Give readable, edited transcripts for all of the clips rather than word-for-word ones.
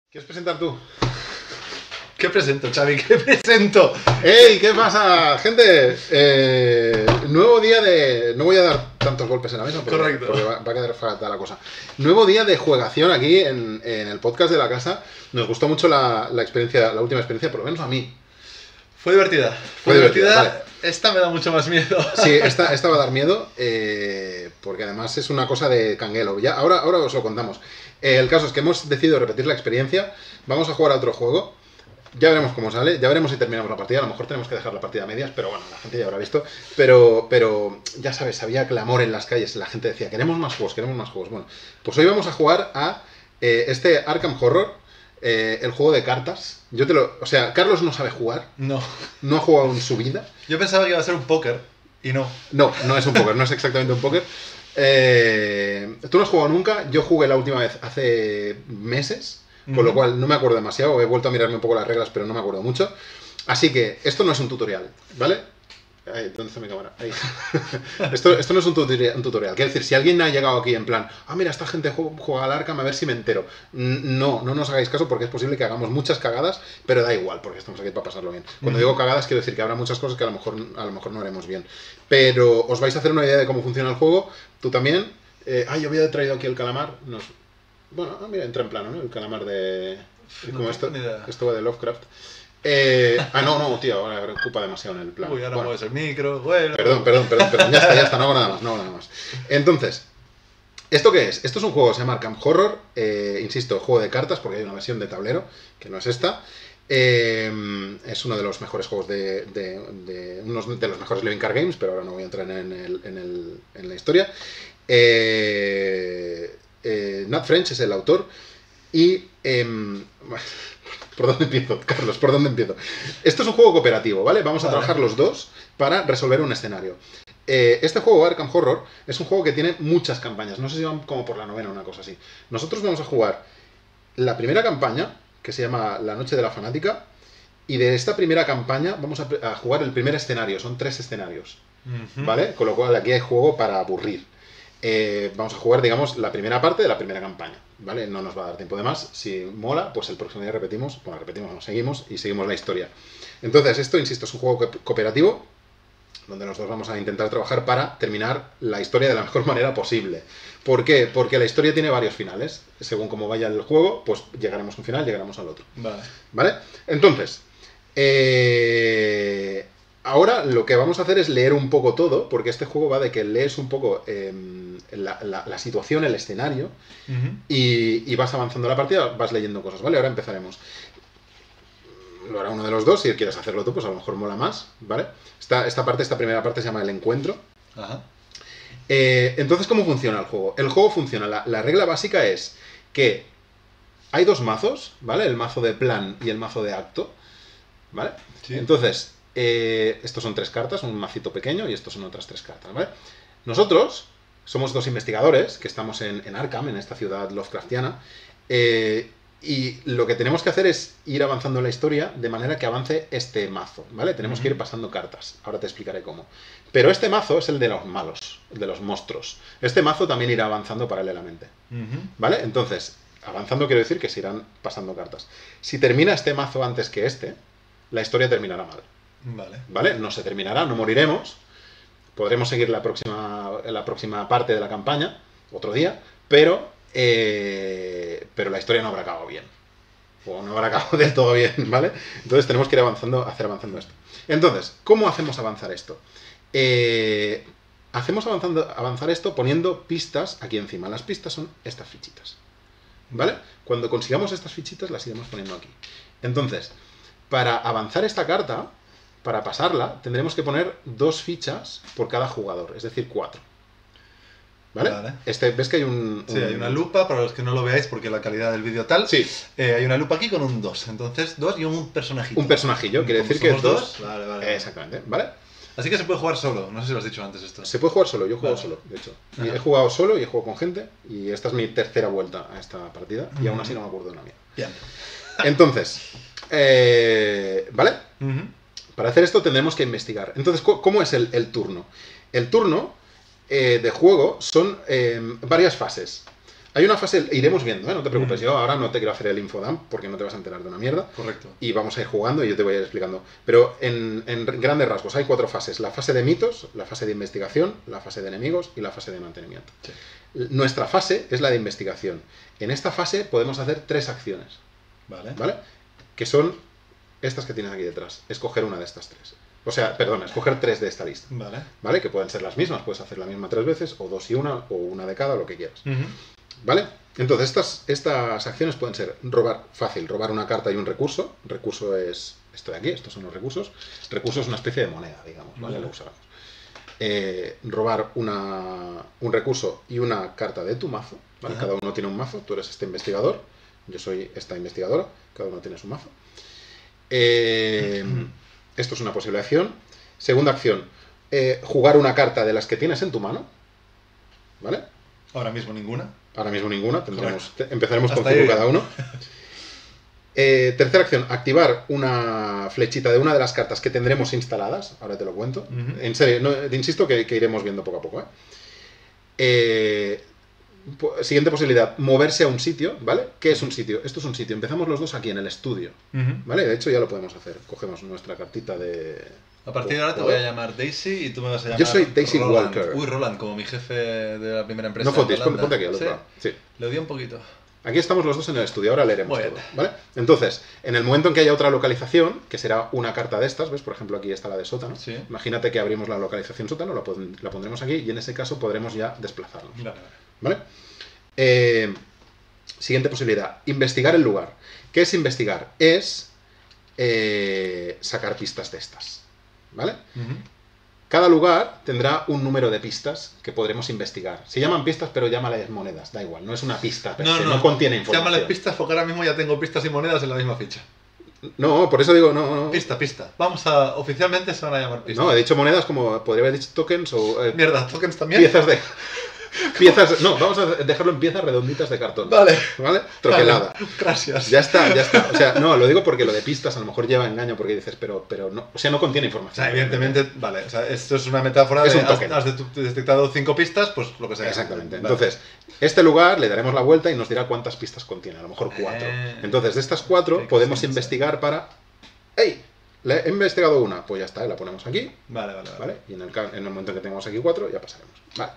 ¿Quieres presentar tú? ¿Qué presento, Xavi? ¿Qué presento? ¡Ey! ¿Qué pasa, gente? Nuevo día de... No voy a dar tantos golpes en la mesa porque va a quedar fatal la cosa. Nuevo día de juegación aquí en el podcast de la casa. Nos gustó mucho la experiencia, la última experiencia, por lo menos a mí. Fue divertida. Fue divertida. Vale. Esta me da mucho más miedo. Sí, esta va a dar miedo porque además es una cosa de canguelo. Ya, ahora os lo contamos. El caso es que hemos decidido repetir la experiencia. Vamos a jugar a otro juego. Ya veremos cómo sale, ya veremos si terminamos la partida. A lo mejor tenemos que dejar la partida a medias, pero bueno, la gente ya habrá visto. Pero ya sabes, había clamor en las calles. La gente decía, queremos más juegos, queremos más juegos. Bueno, pues hoy vamos a jugar a este Arkham Horror, el juego de cartas. O sea, Carlos no sabe jugar. No. No ha jugado en su vida. Yo pensaba que iba a ser un póker y no. No es un póker, no es exactamente un póker. Tú no has jugado nunca, yo jugué la última vez hace meses. Con lo cual no me acuerdo demasiado, he vuelto a mirarme un poco las reglas, pero no me acuerdo mucho. Así que esto no es un tutorial, ¿vale? Ahí, ¿dónde está mi cámara? Ahí. Esto no es un tutorial. Quiero decir, si alguien ha llegado aquí en plan, mira, esta gente juega al Arkham, a ver si me entero. No nos hagáis caso porque es posible que hagamos muchas cagadas, pero da igual, porque estamos aquí para pasarlo bien. Cuando digo cagadas, quiero decir que habrá muchas cosas que a lo mejor no haremos bien. Pero os vais a hacer una idea de cómo funciona el juego. Tú también. Yo había traído aquí el calamar. Bueno, mira, entra en plano, ¿no? El calamar de... Como esto va de Lovecraft. No, tío, ahora ocupa demasiado en el plano. Uy, ahora mueves el micro, bueno. Perdón, ya está, no hago nada más. Entonces, ¿esto qué es? Esto es un juego que se llama Arkham Horror, insisto, juego de cartas, porque hay una versión de tablero, que no es esta. Es uno de los mejores juegos unos de los mejores Living Card Games, pero ahora no voy a entrar en la historia. Nat French es el autor y... ¿Por dónde empiezo, Carlos? ¿Por dónde empiezo? Esto es un juego cooperativo, ¿vale? Vamos a trabajar los dos para resolver un escenario. Este juego, Arkham Horror, es un juego que tiene muchas campañas. No sé si van como por la novena o una cosa así. Nosotros vamos a jugar la primera campaña, que se llama La Noche de la Fanática, y de esta primera campaña vamos a jugar el primer escenario. Son 3 escenarios, ¿vale? Con lo cual aquí hay juego para aburrir. Vamos a jugar, digamos, la primera parte de la primera campaña, ¿vale? No nos va a dar tiempo de más. Si mola, pues el próximo día repetimos, seguimos la historia. Entonces, esto, insisto, es un juego cooperativo donde nosotros vamos a intentar trabajar para terminar la historia de la mejor manera posible. ¿Por qué? Porque la historia tiene varios finales. Según cómo vaya el juego, pues llegaremos a un final, llegaremos al otro. ¿Vale? Entonces, ahora lo que vamos a hacer es leer un poco todo, porque este juego va de que lees un poco la situación, el escenario, y vas avanzando la partida, vas leyendo cosas, ¿vale? Ahora empezaremos. Lo hará uno de los dos, si quieres hacerlo tú, pues a lo mejor mola más, ¿vale? Esta primera parte se llama El Encuentro. Ajá. Entonces, ¿cómo funciona el juego? El juego funciona, la regla básica es que hay 2 mazos, ¿vale? El mazo de plan y el mazo de acto, ¿vale? Sí. Entonces... estos son 3 cartas, un macito pequeño, y estos son otras 3 cartas, ¿vale? Nosotros somos 2 investigadores que estamos en Arkham, en esta ciudad Lovecraftiana, y lo que tenemos que hacer es ir avanzando en la historia de manera que avance este mazo, ¿vale? Tenemos que ir pasando cartas, ahora te explicaré cómo. Pero este mazo es el de los malos, el de los monstruos. Este mazo también irá avanzando paralelamente, ¿vale? Entonces, avanzando quiero decir que se irán pasando cartas. Si termina este mazo antes que la historia terminará mal. Vale, no se terminará, no moriremos. Podremos seguir la próxima parte de la campaña otro día, pero la historia no habrá acabado bien. O no habrá acabado del todo bien, ¿vale? Entonces tenemos que ir hacer avanzando esto. Entonces, ¿cómo hacemos avanzar esto? Hacemos avanzar esto poniendo pistas aquí encima. Las pistas son estas fichitas, ¿vale? Cuando consigamos estas fichitas las iremos poniendo aquí. Entonces, para avanzar esta carta, para pasarla, tendremos que poner 2 fichas por cada jugador, es decir, 4. ¿Vale? ¿Ves que hay Sí, hay una lupa, para los que no lo veáis porque la calidad del vídeo tal. Sí. Hay una lupa aquí con un 2, entonces 2 y un personajito. Un personajillo, quiere decir que es 2. Vale. Exactamente, ¿vale? Así que se puede jugar solo, no sé si lo has dicho antes esto. Se puede jugar solo, yo he jugado solo, de hecho. He jugado solo y he jugado con gente, y esta es mi 3ª vuelta a esta partida, y aún así no me acuerdo de una mía. Bien. Entonces, ¿vale? Para hacer esto tendremos que investigar. Entonces, ¿cómo es el turno? El turno de juego son varias fases. Hay una fase, iremos viendo, ¿eh? No te preocupes, yo ahora no te quiero hacer el infodump porque no te vas a enterar de una mierda. Correcto. Y vamos a ir jugando y yo te voy a ir explicando. Pero en grandes rasgos hay 4 fases. La fase de mitos, la fase de investigación, la fase de enemigos y la fase de mantenimiento. Sí. Nuestra fase es la de investigación. En esta fase podemos hacer 3 acciones, Vale. ¿vale? Que son estas que tienes aquí detrás. Escoger una de estas 3. O sea, perdona, escoger 3 de esta lista. Vale. ¿Vale? Que pueden ser las mismas, puedes hacer la misma 3 veces, o 2 y una, o una de cada, lo que quieras. ¿Vale? Entonces, estas acciones pueden ser robar, fácil, robar una carta y un recurso. Recurso es esto de aquí, estos son los recursos. Recurso es una especie de moneda, digamos, ¿vale? Vale. Lo usamos. Robar un recurso y una carta de tu mazo, ¿vale? Ajá. Cada uno tiene un mazo, tú eres este investigador, yo soy esta investigadora, cada uno tiene su mazo. Esto es una posible acción. Segunda acción, jugar una carta de las que tienes en tu mano, ¿vale? Ahora mismo ninguna. Ahora mismo ninguna, empezaremos con Hasta ahí 5 cada bien. uno. Tercera acción, activar una flechita de una de las cartas que tendremos instaladas, ahora te lo cuento. En serio, no, te insisto que iremos viendo poco a poco. Siguiente posibilidad, moverse a un sitio, ¿vale? ¿Qué es un sitio? Esto es un sitio, empezamos los dos aquí en el estudio, ¿vale? De hecho ya lo podemos hacer, cogemos nuestra cartita de... A partir de ahora te voy a llamar Daisy y tú me vas a llamar Yo soy Daisy Roland. Walker. Uy, Roland, como mi jefe de la primera empresa. No fotis, en Holanda. ponte aquí al otro ¿Sí? lado. Sí. Le odio un poquito. Aquí estamos los dos en el estudio, ahora leeremos Muy todo, bien. ¿vale? Entonces, en el momento en que haya otra localización, que será una carta de estas, ¿ves? Por ejemplo, aquí está la de sótano. Sí. Imagínate que abrimos la localización sótano, la pondremos aquí y en ese caso podremos ya desplazarnos, Vale. ¿vale? Siguiente posibilidad, investigar el lugar. ¿Qué es investigar? Es sacar pistas de estas, ¿vale? Cada lugar tendrá un número de pistas que podremos investigar. Se llaman pistas, pero llámales monedas, da igual, no es una pista per se, no contiene información. Llámale pistas porque ahora mismo ya tengo pistas y monedas en la misma ficha. No, por eso digo, no. Pista. Oficialmente se van a llamar pistas. No, he dicho monedas como podría haber dicho tokens o Mierda, tokens también. piezas, no, vamos a dejarlo en piezas redonditas de cartón. Vale. ¿Vale? Troquelada. Vale, gracias. Ya está. O sea, no, lo digo porque lo de pistas a lo mejor lleva engaño porque dices, pero no, o sea, no contiene O información. sea, evidentemente, vale, o sea, esto es una metáfora Es de un token. has detectado 5 pistas, pues lo que sea. Exactamente. Vale. Entonces, este lugar le daremos la vuelta y nos dirá cuántas pistas contiene, a lo mejor 4. Entonces, de estas 4 Qué podemos cosas. investigar para... ¡Ey! Le he investigado una, pues ya está, la ponemos aquí, Vale. ¿vale? Y en el momento en que tengamos aquí 4, ya pasaremos. Vale.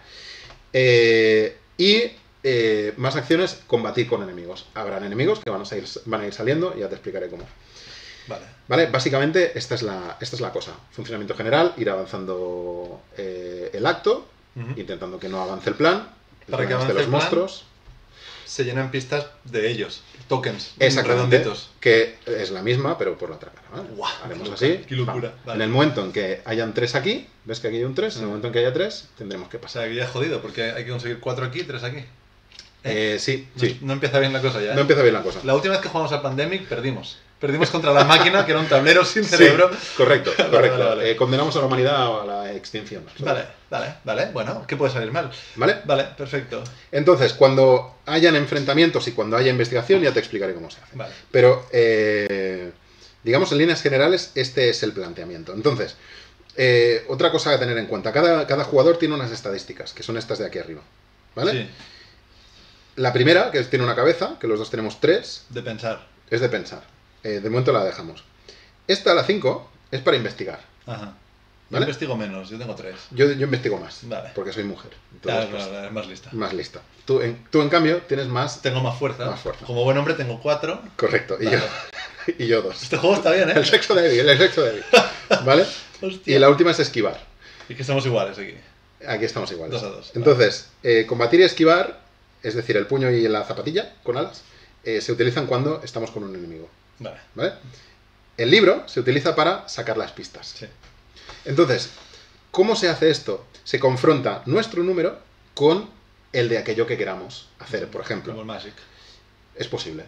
Más acciones, combatir con enemigos. Habrán enemigos que van a ir saliendo y ya te explicaré cómo. Vale, básicamente esta es la cosa. Funcionamiento general, ir avanzando el acto, intentando que no avance el plan. Para que avance avance los el plan, monstruos. Se llenan pistas de ellos, tokens Exactamente, redonditos. que es la misma, pero por la otra cara. ¿vale? Guau, Haremos qué así. locura, qué locura. Vale. Vale. En el momento en que hayan 3 aquí, ves que aquí hay un 3, en el momento en que haya 3, tendremos que O pasar. sea, que ya es jodido, porque hay que conseguir 4 aquí, 3 aquí. Sí. No empieza bien la cosa ya. No empieza bien la cosa. La última vez que jugamos al Pandemic, perdimos. Perdimos contra la máquina, que era un tablero sin cerebro. Sí, correcto. Vale. Condenamos a la humanidad a la extinción. Vale. Bueno, ¿qué puede salir mal? ¿Vale? Vale, perfecto. Entonces, cuando hayan enfrentamientos y cuando haya investigación, ya te explicaré cómo se hace. Vale. Pero, digamos, en líneas generales, este es el planteamiento. Entonces, otra cosa a tener en cuenta. Cada jugador tiene unas estadísticas, que son estas de aquí arriba. ¿Vale? Sí, La primera, que tiene una cabeza, que los dos tenemos 3, de pensar. es de pensar. De momento la dejamos. Esta, la 5, es para investigar. Ajá. Yo ¿Vale? investigo menos, yo tengo 3. Yo investigo más, Vale. porque soy mujer. Entonces, Claro, pues, es más lista. más lista. Tú, en cambio, tienes más... Tengo más fuerza. Más fuerza. Como buen hombre tengo 4. Correcto. Y, Vale. y yo 2. Este juego está bien, ¿eh? El sexo débil. ¿Vale? Hostia. Y la última es esquivar. Y que estamos iguales aquí. Aquí estamos iguales. 2 a 2. Entonces, combatir y esquivar, es decir, el puño y la zapatilla con alas, se utilizan cuando estamos con un enemigo. Vale. ¿Vale? El libro se utiliza para sacar las pistas. Sí. Entonces, ¿cómo se hace esto? Se confronta nuestro número con el de aquello que queramos hacer, por ejemplo. Como el Magic. Es posible.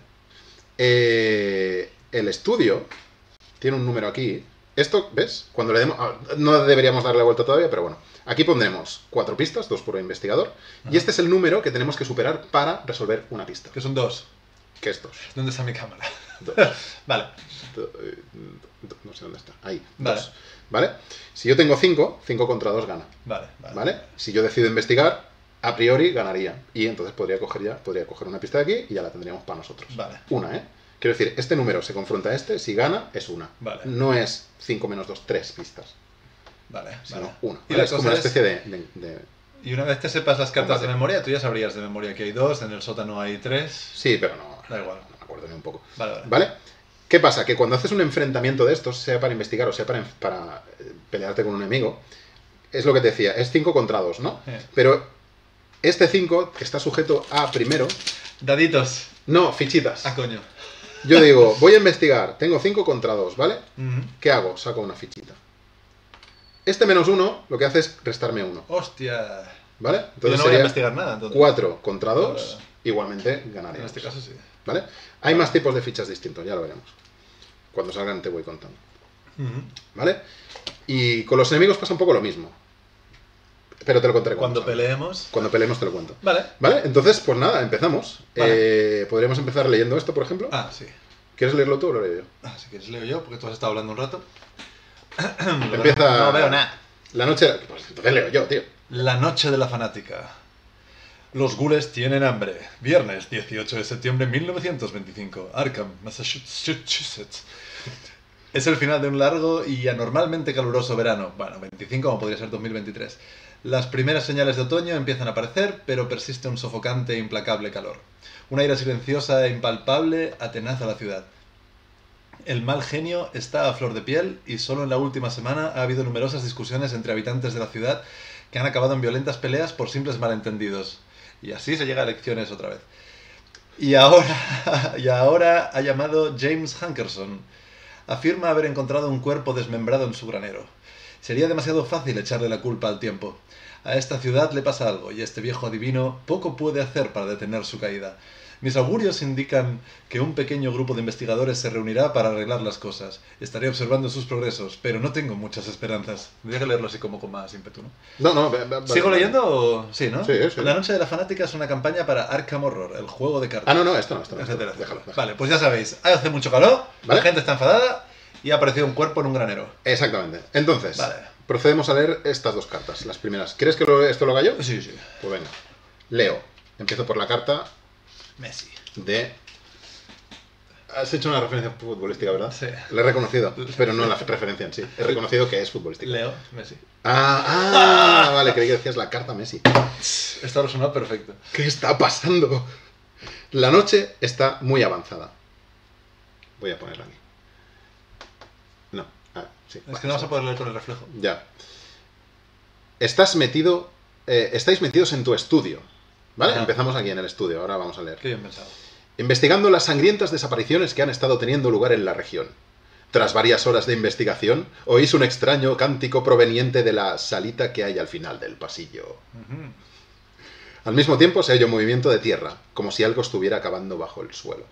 El estudio tiene un número aquí. Esto, ¿ves? Cuando le demos... no deberíamos darle la vuelta todavía, pero bueno. Aquí pondremos 4 pistas, 2 por investigador. Y este es el número que tenemos que superar para resolver una pista. Que son 2. Que es 2. ¿Dónde está mi cámara? Vale. No sé dónde está. Ahí. Vale. 2. ¿Vale? Si yo tengo 5, 5 contra 2 gana. Vale. ¿Vale? Si yo decido investigar, a priori ganaría. Y entonces podría coger una pista de aquí y ya la tendríamos para nosotros. Vale. Una, ¿eh? Quiero decir, este número se confronta a este, si gana, es una. Vale. No es 5 menos 2, 3 pistas, Vale, sino vale. una. Y ¿Vale? la Es como cosa una es- especie de... Y una vez te sepas las cartas Combate. de memoria, tú ya sabrías de memoria que hay 2, en el sótano hay 3. Sí, pero no, Da igual. no me acuerdo ni un poco. Vale, vale. ¿Vale? ¿Qué pasa? Que cuando haces un enfrentamiento de estos, sea para investigar o sea para pelearte con un enemigo, es lo que te decía, es 5 contra 2, ¿no? Pero este 5 que está sujeto a primero... Daditos. No, fichitas. Ah, coño. Yo digo, voy a investigar, tengo 5 contra 2, ¿vale? Ujú. ¿Qué hago? Saco una fichita. Este menos 1 lo que hace es restarme 1, Hostia. ¿vale? Yo Entonces no voy a sería investigar nada, entonces. 4 contra 2, Vale. igualmente En ganaríamos. este caso sí. ¿Vale? Hay más tipos de fichas distintos, ya lo veremos. Cuando salgan te voy contando. Ujú. ¿Vale? Y con los enemigos pasa un poco lo mismo. Pero te lo contaré Cuando salga. peleemos. Cuando peleemos te lo cuento. Vale. ¿Vale? Entonces, pues nada, empezamos. Vale. Podríamos empezar leyendo esto, por ejemplo. Ah, sí. ¿Quieres leerlo tú o lo leo yo? Ah, si quieres leo yo, porque tú has estado hablando un rato. Empieza... No veo nada. La noche... Pues entonces leo yo, tío. La noche de la fanática. Los gules tienen hambre. Viernes 18 de septiembre de 1925. Arkham, Massachusetts. Es el final de un largo y anormalmente caluroso verano. Bueno, 25 como podría ser 2023. Las primeras señales de otoño empiezan a aparecer, pero persiste un sofocante e implacable calor. Un aire silenciosa e impalpable atenaza la ciudad. El mal genio está a flor de piel y solo en la última semana ha habido numerosas discusiones entre habitantes de la ciudad que han acabado en violentas peleas por simples malentendidos. Y así se llega a elecciones otra vez. Y ahora ha llamado James Hankerson. Afirma haber encontrado un cuerpo desmembrado en su granero. Sería demasiado fácil echarle la culpa al tiempo. A esta ciudad le pasa algo y este viejo adivino poco puede hacer para detener su caída. Mis augurios indican que un pequeño grupo de investigadores se reunirá para arreglar las cosas. Estaré observando sus progresos, pero no tengo muchas esperanzas. Tendría que leerlo así como con más ímpetu, ¿no? No, ¿Sigo leyendo o...? Sí, ¿no? Sí, sí. La Noche de la Fanática es una campaña para Arkham Horror, el juego de cartas. Ah, no, esto no. Etcétera, Déjalo, etcétera. déjalo. Vale, pues ya sabéis, hace mucho calor, ¿Vale? la gente está enfadada y ha aparecido un cuerpo en un granero. Exactamente. Entonces, Vale. procedemos a leer estas dos cartas, las primeras. ¿Quieres que esto lo haga yo? Sí, sí. Pues venga. Leo. Empiezo por la carta Messi. de... Has hecho una referencia futbolística, ¿verdad? Sí. La he reconocido, pero no la referencia en sí. He reconocido que es futbolística. Leo, Messi. Vale, creí que decías la carta Messi. Esto lo sonó perfecto. ¿Qué está pasando? La noche está muy avanzada. Voy a ponerla aquí. No. Sí. Es que no vas a poder leer con el reflejo. Ya. Estáis metidos en tu estudio. ¿Vale? Ajá. Empezamos aquí en el estudio, ahora vamos a leer. Qué bien pensado. Investigando las sangrientas desapariciones que han estado teniendo lugar en la región. Tras varias horas de investigación, oís un extraño cántico proveniente de la salita que hay al final del pasillo. Ujú. Al mismo tiempo se oye un movimiento de tierra, como si algo estuviera cavando bajo el suelo.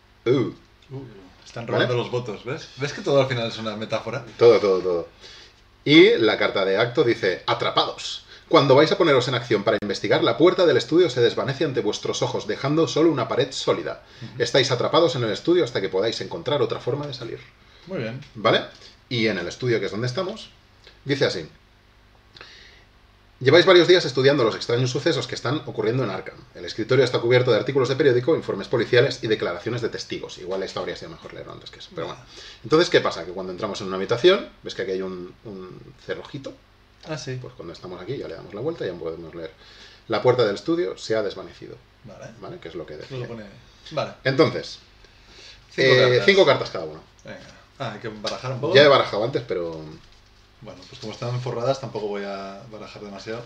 Están robando ¿Vale? los votos, ¿ves? ¿Ves que todo al final es una metáfora? Todo. Y la carta de acto dice, atrapados. Cuando vais a poneros en acción para investigar, la puerta del estudio se desvanece ante vuestros ojos, dejando solo una pared sólida. Estáis atrapados en el estudio hasta que podáis encontrar otra forma de salir. Muy bien. ¿Vale? Y en el estudio, que es donde estamos, dice así. Lleváis varios días estudiando los extraños sucesos que están ocurriendo en Arkham. El escritorio está cubierto de artículos de periódico, informes policiales y declaraciones de testigos. Igual esto habría sido mejor leerlo antes que eso, pero bueno. Entonces, ¿qué pasa? Que cuando entramos en una habitación, ves que aquí hay un cerrojito. Ah, sí. Pues cuando estamos aquí ya le damos la vuelta y ya podemos leer. La puerta del estudio se ha desvanecido. Vale. ¿Vale? Que es lo que Lo decía. pone... Vale. Entonces, 5 5 cartas cada uno. Venga. Ah, hay que barajar un poco. Ya he barajado antes, pero... Bueno, pues como están forradas tampoco voy a barajar demasiado.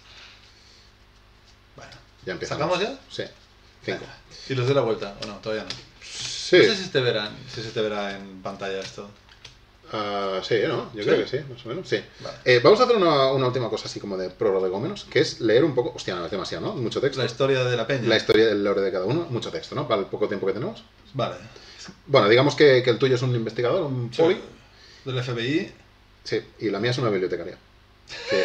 Bueno. Ya empezamos. ¿Sacamos ya? Sí. 5. Venga. ¿Y les doy la vuelta? ¿O no? Todavía no. Sí. No sé si se te verá en pantalla esto. Sí, ¿no? Yo ¿Sí? creo que sí, más o menos. Sí. Vale. Vamos a hacer una última cosa así como de prolegómenos, que es leer un poco... Hostia, no es demasiado, ¿no? Mucho texto. La historia de la peña. La historia del lore de cada uno. Mucho texto, ¿no? Para el poco tiempo que tenemos. Vale. Bueno, digamos que el tuyo es un investigador, un poli. Del FBI. Sí, y la mía es una bibliotecaria. Que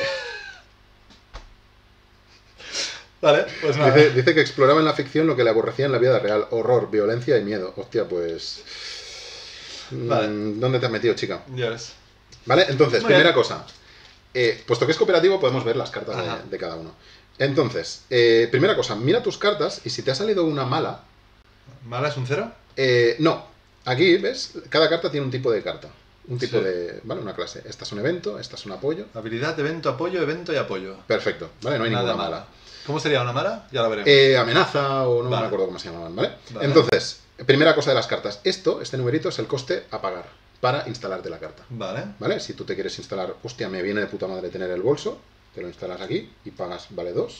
Vale, pues nada. dice que exploraba en la ficción lo que le aborrecía en la vida real. Horror, violencia y miedo. Hostia, pues... Vale. ¿Dónde te has metido, chica? Ya ves. Vale, entonces, Muy primera bien. cosa. Puesto que es cooperativo, podemos ver las cartas Ajá. de cada uno. Entonces, primera cosa, mira tus cartas y si te ha salido una mala... ¿Mala es un 0? No, aquí, ¿ves? Cada carta tiene un tipo de carta. Un tipo Sí. de... ¿Vale? Una clase. Esta es un evento, esta es un apoyo. Habilidad, evento y apoyo. Perfecto, ¿vale? No hay Nada ninguna mala. mala. ¿Cómo sería una mala? Ya lo veremos. Amenaza o no Vale. me acuerdo cómo se llamaban, ¿vale? Vale. Entonces, primera cosa de las cartas. Este numerito es el coste a pagar para instalarte la carta. Vale. ¿Vale? Si tú te quieres instalar, hostia, me viene de puta madre tener el bolso, te lo instalas aquí y pagas, vale 2.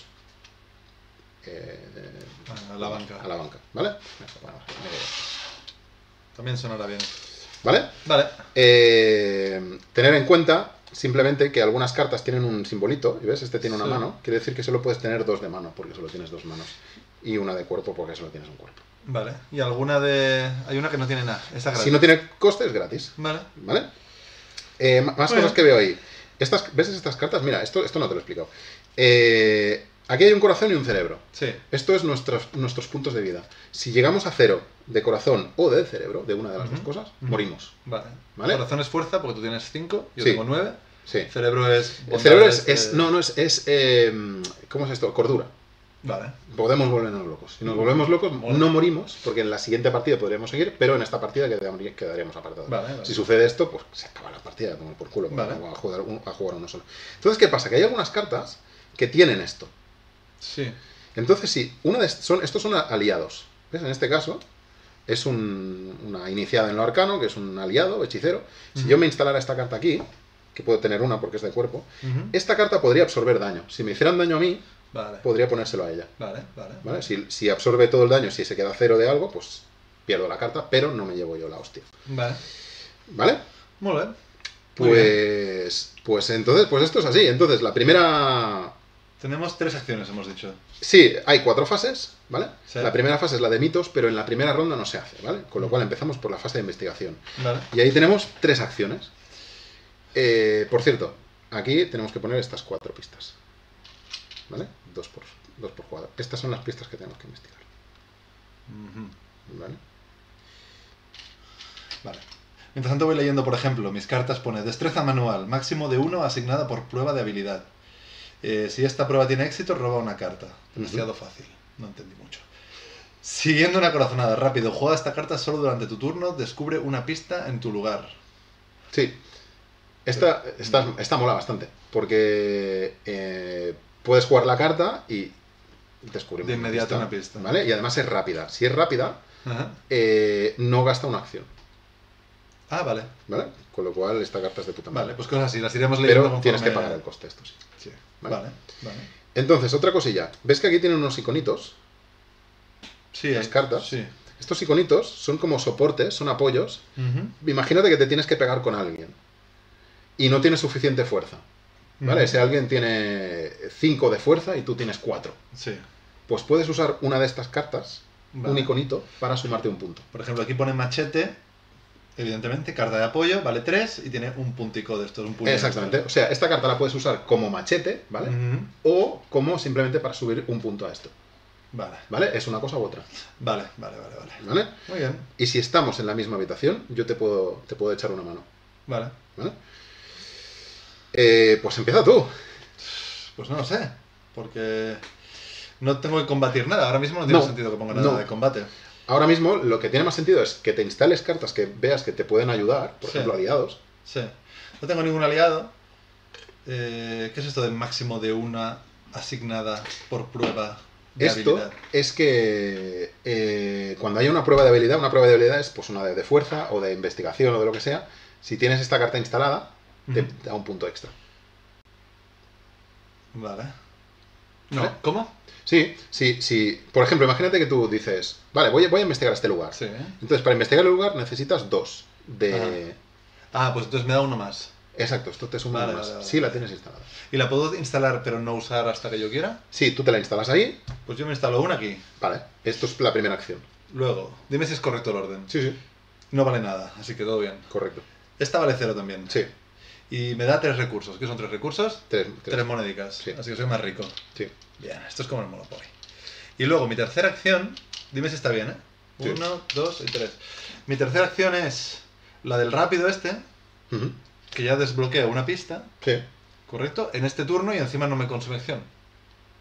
A la banca. A la banca, ¿vale? También sonará bien. ¿Vale? Vale. Tener en cuenta simplemente que algunas cartas tienen un simbolito, y ves, este tiene una Sí. mano, quiere decir que solo puedes tener 2 de mano, porque solo tienes 2 manos, y una de cuerpo, porque solo tienes un cuerpo. Vale. Y alguna de... Hay una que no tiene nada. Esta gratis. Si no tiene coste, es gratis, Vale. ¿vale? Más Bueno. cosas que veo ahí. ¿Ves estas cartas? Mira, esto no te lo he explicado. Aquí hay un corazón y un cerebro. Sí. Esto es nuestros puntos de vida. Si llegamos a 0 de corazón o de cerebro, de una de las dos cosas, morimos. Vale. ¿Vale? Corazón es fuerza porque tú tienes 5, yo Sí. tengo 9. Sí. Cerebro es... El cerebro bondades, no, ¿cómo es esto? Cordura. Vale. Podemos volvernos locos. Si nos volvemos locos, Mola. no morimos, porque en la siguiente partida podríamos seguir, pero en esta partida quedaríamos apartados. Vale. Si sucede esto, pues se acaba la partida, a tomar por culo, Vale. vamos a jugar uno solo. Entonces, ¿qué pasa? Que hay algunas cartas que tienen esto. Sí. Entonces, sí, estos son aliados. ¿Ves? En este caso, es una iniciada en lo arcano, que es un aliado, hechicero. Si yo me instalara esta carta aquí, que puedo tener una porque es de cuerpo, esta carta podría absorber daño. Si me hicieran daño a mí, Vale. podría ponérselo a ella. Vale. ¿Vale? Si absorbe todo el daño, si se queda 0 de algo, pues pierdo la carta, pero no me llevo yo la hostia. Vale. ¿Vale? Muy bien. Muy bien. Pues entonces, pues esto es así. Entonces, la primera... Tenemos 3 acciones, hemos dicho. Sí, hay 4 fases, ¿vale? Sí. La primera fase es la de mitos, pero en la primera ronda no se hace, ¿vale? Con lo cual empezamos por la fase de investigación. Vale. Y ahí tenemos 3 acciones. Por cierto, aquí tenemos que poner estas 4 pistas. ¿Vale? 2 por jugador. Estas son las pistas que tenemos que investigar. ¿Vale? Vale. Mientras tanto voy leyendo, por ejemplo, mis cartas pone destreza manual, máximo de 1 asignada por prueba de habilidad. Si esta prueba tiene éxito, roba una carta. Demasiado fácil. No entendí mucho. Siguiendo una corazonada, rápido. Juega esta carta solo durante tu turno. Descubre una pista en tu lugar. Sí. Esta mola bastante. Porque puedes jugar la carta y descubrimos De inmediato una pista. ¿Vale? Y además es rápida. Si es rápida, Ajá. no gasta una acción. Ah, vale. ¿Vale? Con lo cual esta carta es de puta madre. Vale, pues cosas así. Las iremos leyendo Pero tienes que conforme- pagar el coste, esto sí. Sí. Vale. Vale. Entonces, otra cosilla. ¿Ves que aquí tienen unos iconitos? Sí, Las cartas. Sí. Estos iconitos son como soportes, son apoyos. Imagínate que te tienes que pegar con alguien y no tienes suficiente fuerza. ¿Vale? Ese alguien tiene 5 de fuerza y tú tienes 4. Sí. Pues puedes usar una de estas cartas, Vale. un iconito, para sumarte un punto. Por ejemplo, aquí pone machete, evidentemente, carta de apoyo, vale 3 y tiene un puntico de estos, un puño. Exactamente. O sea, esta carta la puedes usar como machete, ¿vale? Ujú. O como simplemente para subir un punto a esto. Vale. ¿Vale? Es una cosa u otra. Vale. ¿Vale? Muy bien. Y si estamos en la misma habitación, yo te puedo echar una mano. Vale. ¿Vale? Pues empieza tú. Pues no lo sé, porque no tengo que combatir nada. Ahora mismo no tiene No, sentido que ponga nada no. de combate. Ahora mismo lo que tiene más sentido es que te instales cartas que veas que te pueden ayudar, por Sí. ejemplo, aliados. Sí. No tengo ningún aliado. ¿Qué es esto de máximo de una asignada por prueba de Esto habilidad? es que cuando hay una prueba de habilidad es pues una de fuerza o de investigación o de lo que sea. Si tienes esta carta instalada, te Ujú. da un punto extra. Vale. No, ¿Vale? ¿cómo? Sí. Por ejemplo, imagínate que tú dices, vale, voy a investigar este lugar. Sí. Entonces, para investigar el lugar necesitas 2 de... Ah, pues entonces me da uno más. Exacto, esto te suma Vale, uno más. vale, vale. Sí, la tienes instalada. ¿Y la puedo instalar pero no usar hasta que yo quiera? Sí, tú te la instalas ahí. Pues yo me instalo una aquí. Vale, esto es la primera acción. Luego, dime si es correcto el orden. Sí, No vale nada, así que todo bien. correcto. Esta vale 0 también. Sí, Y me da 3 recursos. ¿Qué son 3 recursos? 3. 3 monedicas. Sí. Así que soy más rico. Sí. Bien, esto es como el Monopoly. Y luego mi tercera acción, dime si está bien, ¿eh? Sí. 1, 2 y 3. Mi tercera acción es la del rápido este, Ujú. que ya desbloquea una pista, Sí. ¿correcto? En este turno y encima no me consume acción.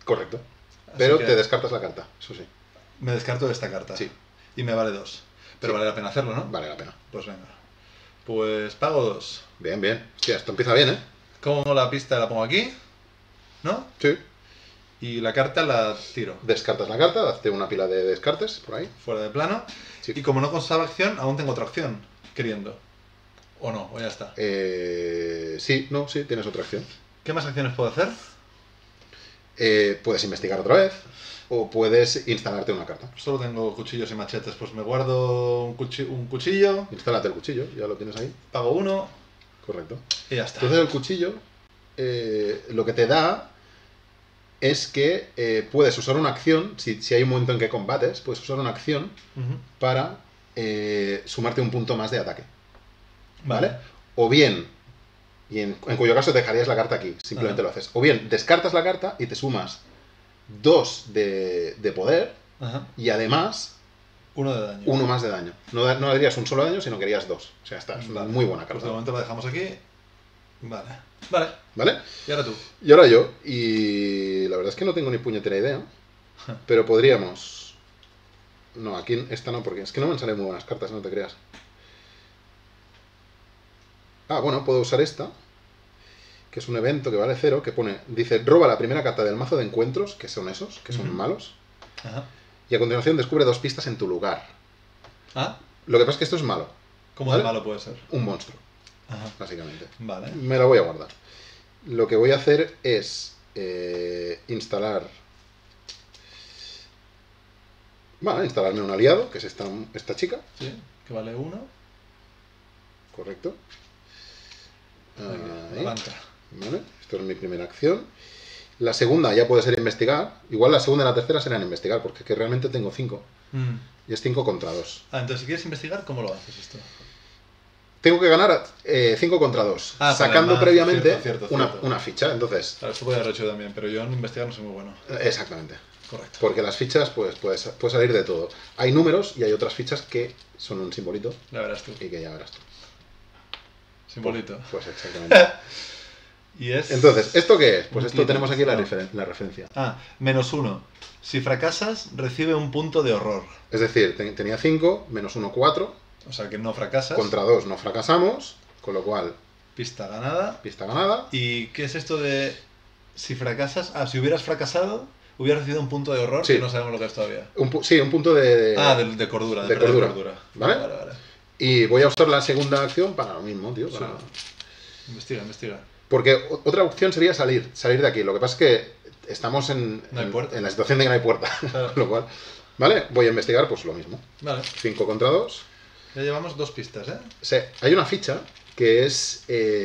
Correcto. Así Pero que te descartas la carta, eso sí. me descarto de esta carta. Sí. Y me vale 2. Pero Sí. vale la pena hacerlo, ¿no? Vale la pena. Pues venga. Pues pago 2. Bien, bien. Hostia, esto empieza bien, ¿eh? Como la pista la pongo aquí, ¿no? Sí. Y la carta la tiro Descartas la carta, hazte una pila de descartes por ahí. fuera de plano. Sí. Y como no constaba acción, aún tengo otra acción, queriendo. O no, o ya está. Sí, no, sí, tienes otra acción. ¿Qué más acciones puedo hacer? Puedes investigar otra vez o puedes instalarte una carta. Solo tengo cuchillos y machetes. Pues me guardo un cuchillo, Instálate el cuchillo, ya lo tienes ahí. pago 1 Correcto. y ya está. Entonces el cuchillo lo que te da es que puedes usar una acción, si hay un momento en que combates, puedes usar una acción Ujú. para sumarte un punto más de ataque. Vale. ¿Vale? O bien, y en cuyo caso dejarías la carta aquí, simplemente Ajá. lo haces. O bien, descartas la carta y te sumas 2 de poder Ajá. y además 1 de daño. 1 más de daño. No darías un solo daño, sino que harías 2. O sea, esta es una Vale. muy buena Pues de carta. momento la dejamos aquí. Vale. Vale. ¿Vale? Y ahora tú. Y ahora yo, y la verdad es que no tengo ni puñetera idea, pero podríamos... No, aquí esta no, porque es que no me salen muy buenas cartas, no te creas. Ah, bueno, puedo usar esta, que es un evento que vale 0, que dice, roba la primera carta del mazo de encuentros, que son esos, que son Ujú. malos, Ajá. y a continuación descubre 2 pistas en tu lugar. Ah, Lo que pasa es que esto es malo, ¿cómo ¿Vale? de malo puede ser? un monstruo, Ajá. básicamente. Vale. Me la voy a guardar. Lo que voy a hacer es instalar... Bueno, instalarme un aliado, que es esta chica, Sí, que vale 1. correcto. Ahí. Adelanta. ¿Vale? Esto es mi primera acción. La segunda ya puede ser investigar. Igual la segunda y la tercera serán investigar, porque es que realmente tengo 5. Y es 5 contra 2. Ah, entonces si quieres investigar, ¿cómo lo haces esto? Tengo que ganar 5 contra 2, Ah, sacando vale, previamente cierto. una ficha. Entonces, Claro, esto podría haber hecho también, pero yo en investigar no soy muy bueno. exactamente. Correcto. Porque las fichas, pues puede salir de todo. Hay números y hay otras fichas que son un simbolito Ya verás tú. y que ya verás tú. Simbolito. Pues exactamente. Y es... Entonces, ¿esto qué es? Pues Un esto clip, tenemos aquí la ¿no? referencia. Ah, -1. Si fracasas, recibe un punto de horror. Es decir, tenía 5, -1, 4. O sea que no fracasas. Contra 2 no fracasamos, con lo cual, Pista ganada. pista ganada. ¿Y qué es esto de si fracasas? Ah, si hubieras fracasado, hubieras recibido un punto de horror, Sí. que no sabemos lo que es todavía. Sí, un punto de... De cordura, de perder cordura. ¿Vale? Vale. Y voy a usar la segunda acción para lo mismo, tío. Sí. Investiga. Porque otra opción sería salir de aquí. Lo que pasa es que estamos No hay puerta. en la situación de que no hay puerta. Claro. Con lo cual, ¿vale? Voy a investigar pues lo mismo. Vale. 5 contra 2. Ya llevamos 2 pistas, ¿eh? Sí, hay una ficha que es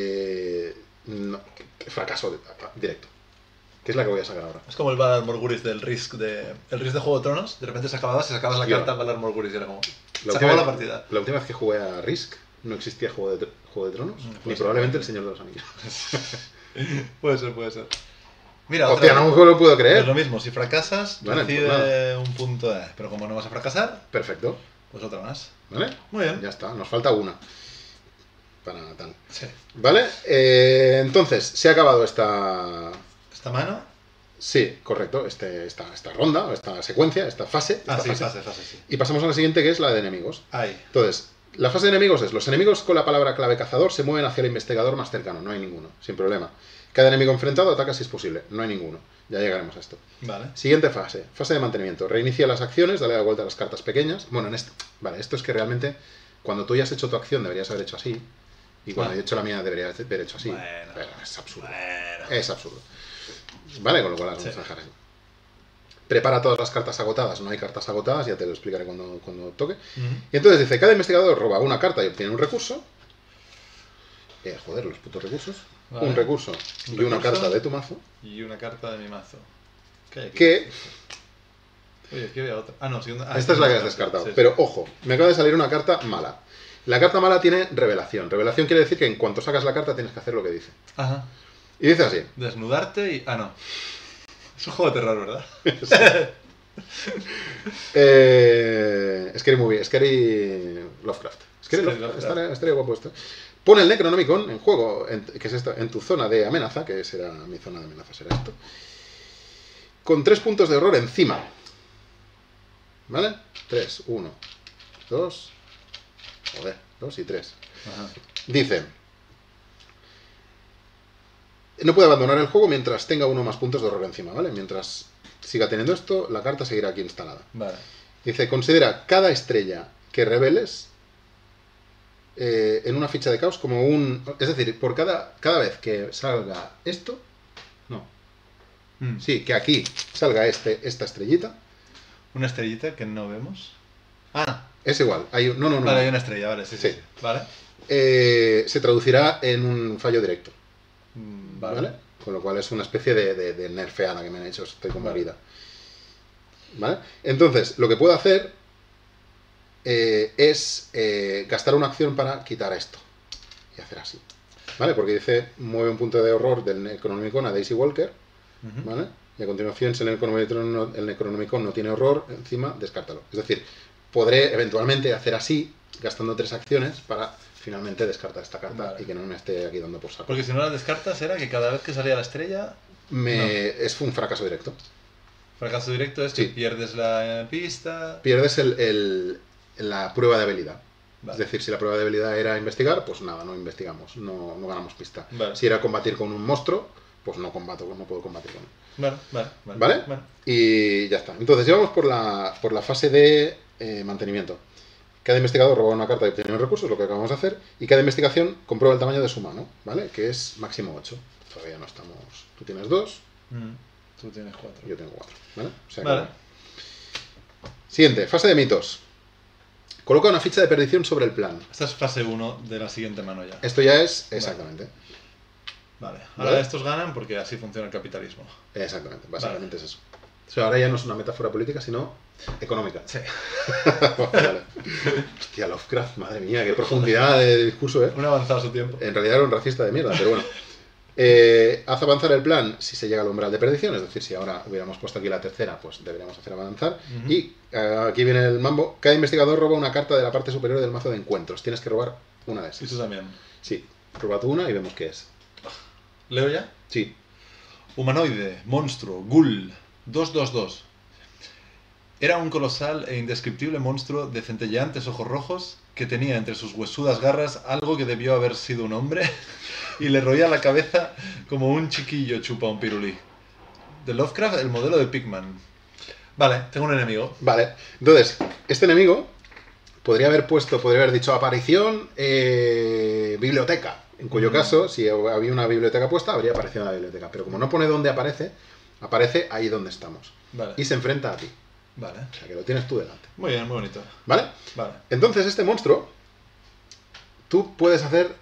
fracaso directo. Que es la que voy a sacar ahora. Es como el Valar Morghulis del Risk de Juego de Tronos. De repente se acababa, si sacabas la Hostia. carta Valar Morghulis y era como... La Se última acabó la vez- partida. La última vez que jugué a Risk no existía Juego de Tronos, No, ni puede ser. probablemente El Señor de los Anillos. Puede ser. Mira, Hostia, otra no vez. me lo puedo Es creer. lo mismo, si fracasas, Vale, recibe pues nada. un punto de... Pero como no vas a fracasar, Perfecto. pues otra más. ¿Vale? Muy bien. Ya está, nos falta una. Para tal. Sí. ¿Vale? Entonces, se ha acabado esta... Esta mano... Sí, correcto, esta ronda, esta secuencia, esta fase. Ah, esta sí, fase. fase, sí. Y pasamos a la siguiente, que es la de enemigos. Ahí. Entonces, la fase de enemigos es, los enemigos con la palabra clave cazador se mueven hacia el investigador más cercano, no hay ninguno, sin problema. Cada enemigo enfrentado ataca si es posible, no hay ninguno. Ya llegaremos a esto. Vale. Siguiente fase, fase de mantenimiento. Reinicia las acciones, dale la vuelta a las cartas pequeñas. Bueno, vale, esto es que realmente, cuando tú ya has hecho tu acción, deberías haber hecho así. Y cuando Ah. yo he hecho la mía, debería haber hecho así. Bueno. Pero es absurdo. Bueno. Es absurdo. Vale, con lo cual las vamos Sí. a dejar así. Prepara todas las cartas agotadas. No hay cartas agotadas, ya te lo explicaré cuando toque. Ujú. Y entonces dice, cada investigador roba una carta y obtiene un recurso. Joder, los putos recursos. Vale. Un recurso y una recurso. carta de tu mazo. Y una carta de mi mazo. ¿Qué hay aquí? Que Oye, aquí había otra. Ah, no, sí, esta es la que has descartado. Sí. Pero ojo, me acaba de salir una carta mala. La carta mala tiene revelación. Revelación quiere decir que en cuanto sacas la carta tienes que hacer lo que dice. Ajá. Y dice así. Desnudarte y... Ah, no. Es un juego de terror, ¿verdad? Scary Movie, Scary Lovecraft. Scary Lovecraft. Lovecraft. Estaría guapo esto. Pone el Necronomicon en juego, que es esto, en tu zona de amenaza, que será mi zona de amenaza, será esto. con 3 puntos de error encima. ¿Vale? 3, 1, 2. Joder, 2 y 3. Ajá. Dice: no puede abandonar el juego mientras tenga uno más puntos de error encima, ¿vale? Mientras siga teniendo esto, la carta seguirá aquí instalada. Vale. Dice: considera cada estrella que reveles en una ficha de caos como un... Es decir, por cada vez que salga esto... No. Sí, que aquí salga esta estrellita. Una estrellita que no vemos. Ah, Es igual. No. vale, hay una estrella, vale, sí. Vale. Se traducirá en un fallo directo. Vale. ¿Vale? Con lo cual es una especie de nerfeada que me han hecho. Estoy con vida. ¿Vale? Entonces, lo que puedo hacer es gastar una acción para quitar esto. Y hacer así. ¿Vale? Porque dice, mueve un punto de error del Necronomicon a Daisy Walker. ¿Vale? Y a continuación, si el Necronomicon no tiene error, encima, descártalo. Es decir, podré eventualmente hacer así, gastando 3 acciones para finalmente descartar esta carta y que no me esté aquí dando por saco. Porque si no la descartas era que cada vez que salía la estrella... Es un fracaso directo. Fracaso directo es que pierdes la pista... Pierdes la prueba de habilidad. Vale. Es decir, si la prueba de habilidad era investigar, pues nada, no investigamos, no ganamos pista. Vale. Si era combatir con un monstruo, pues no puedo combatir con él. Vale. Y ya está. Entonces, llevamos por la fase de mantenimiento. Cada investigador roba una carta y obtiene recursos, lo que acabamos de hacer, y cada investigación comprueba el tamaño de su mano, ¿vale? Que es máximo 8. Todavía no estamos... Tú tienes 2. Tú tienes 4. Yo tengo 4, ¿vale? O sea vale. Siguiente, fase de mitos. Coloca una ficha de perdición sobre el plan. Esta es fase 1 de la siguiente mano ya. Esto ya es... Exactamente. Vale. Ahora estos ganan porque así funciona el capitalismo. Exactamente, básicamente es eso. O sea, ahora ya no es una metáfora política, sino económica. Sí. Vale. Hostia, Lovecraft, madre mía, qué profundidad de discurso, ¿eh? Un avanzado a su tiempo. En realidad era un racista de mierda, pero bueno. Hace avanzar el plan si se llega al umbral de perdición, es decir, si ahora hubiéramos puesto aquí la tercera, pues deberíamos hacer avanzar. Y aquí viene el mambo. Cada investigador roba una carta de la parte superior del mazo de encuentros. Tienes que robar una de esas. ¿Y tú también? Sí, roba tú una y vemos qué es. ¿Leo ya? Sí. Humanoide, monstruo, ghoul, 2/2/2. Era un colosal e indescriptible monstruo de centelleantes ojos rojos que tenía entre sus huesudas garras algo que debió haber sido un hombre y le roía la cabeza como un chiquillo chupa un pirulí. De Lovecraft, el modelo de Pigman. Vale, tengo un enemigo. Vale, entonces, este enemigo podría haber dicho aparición, biblioteca. En cuyo caso, si había una biblioteca puesta, habría aparecido en la biblioteca. Pero como no pone dónde aparece, aparece ahí donde estamos. Vale. Y se enfrenta a ti. Vale. O sea, que lo tienes tú delante. Muy bien, muy bonito. ¿Vale? Vale. Entonces, este monstruo, tú puedes hacer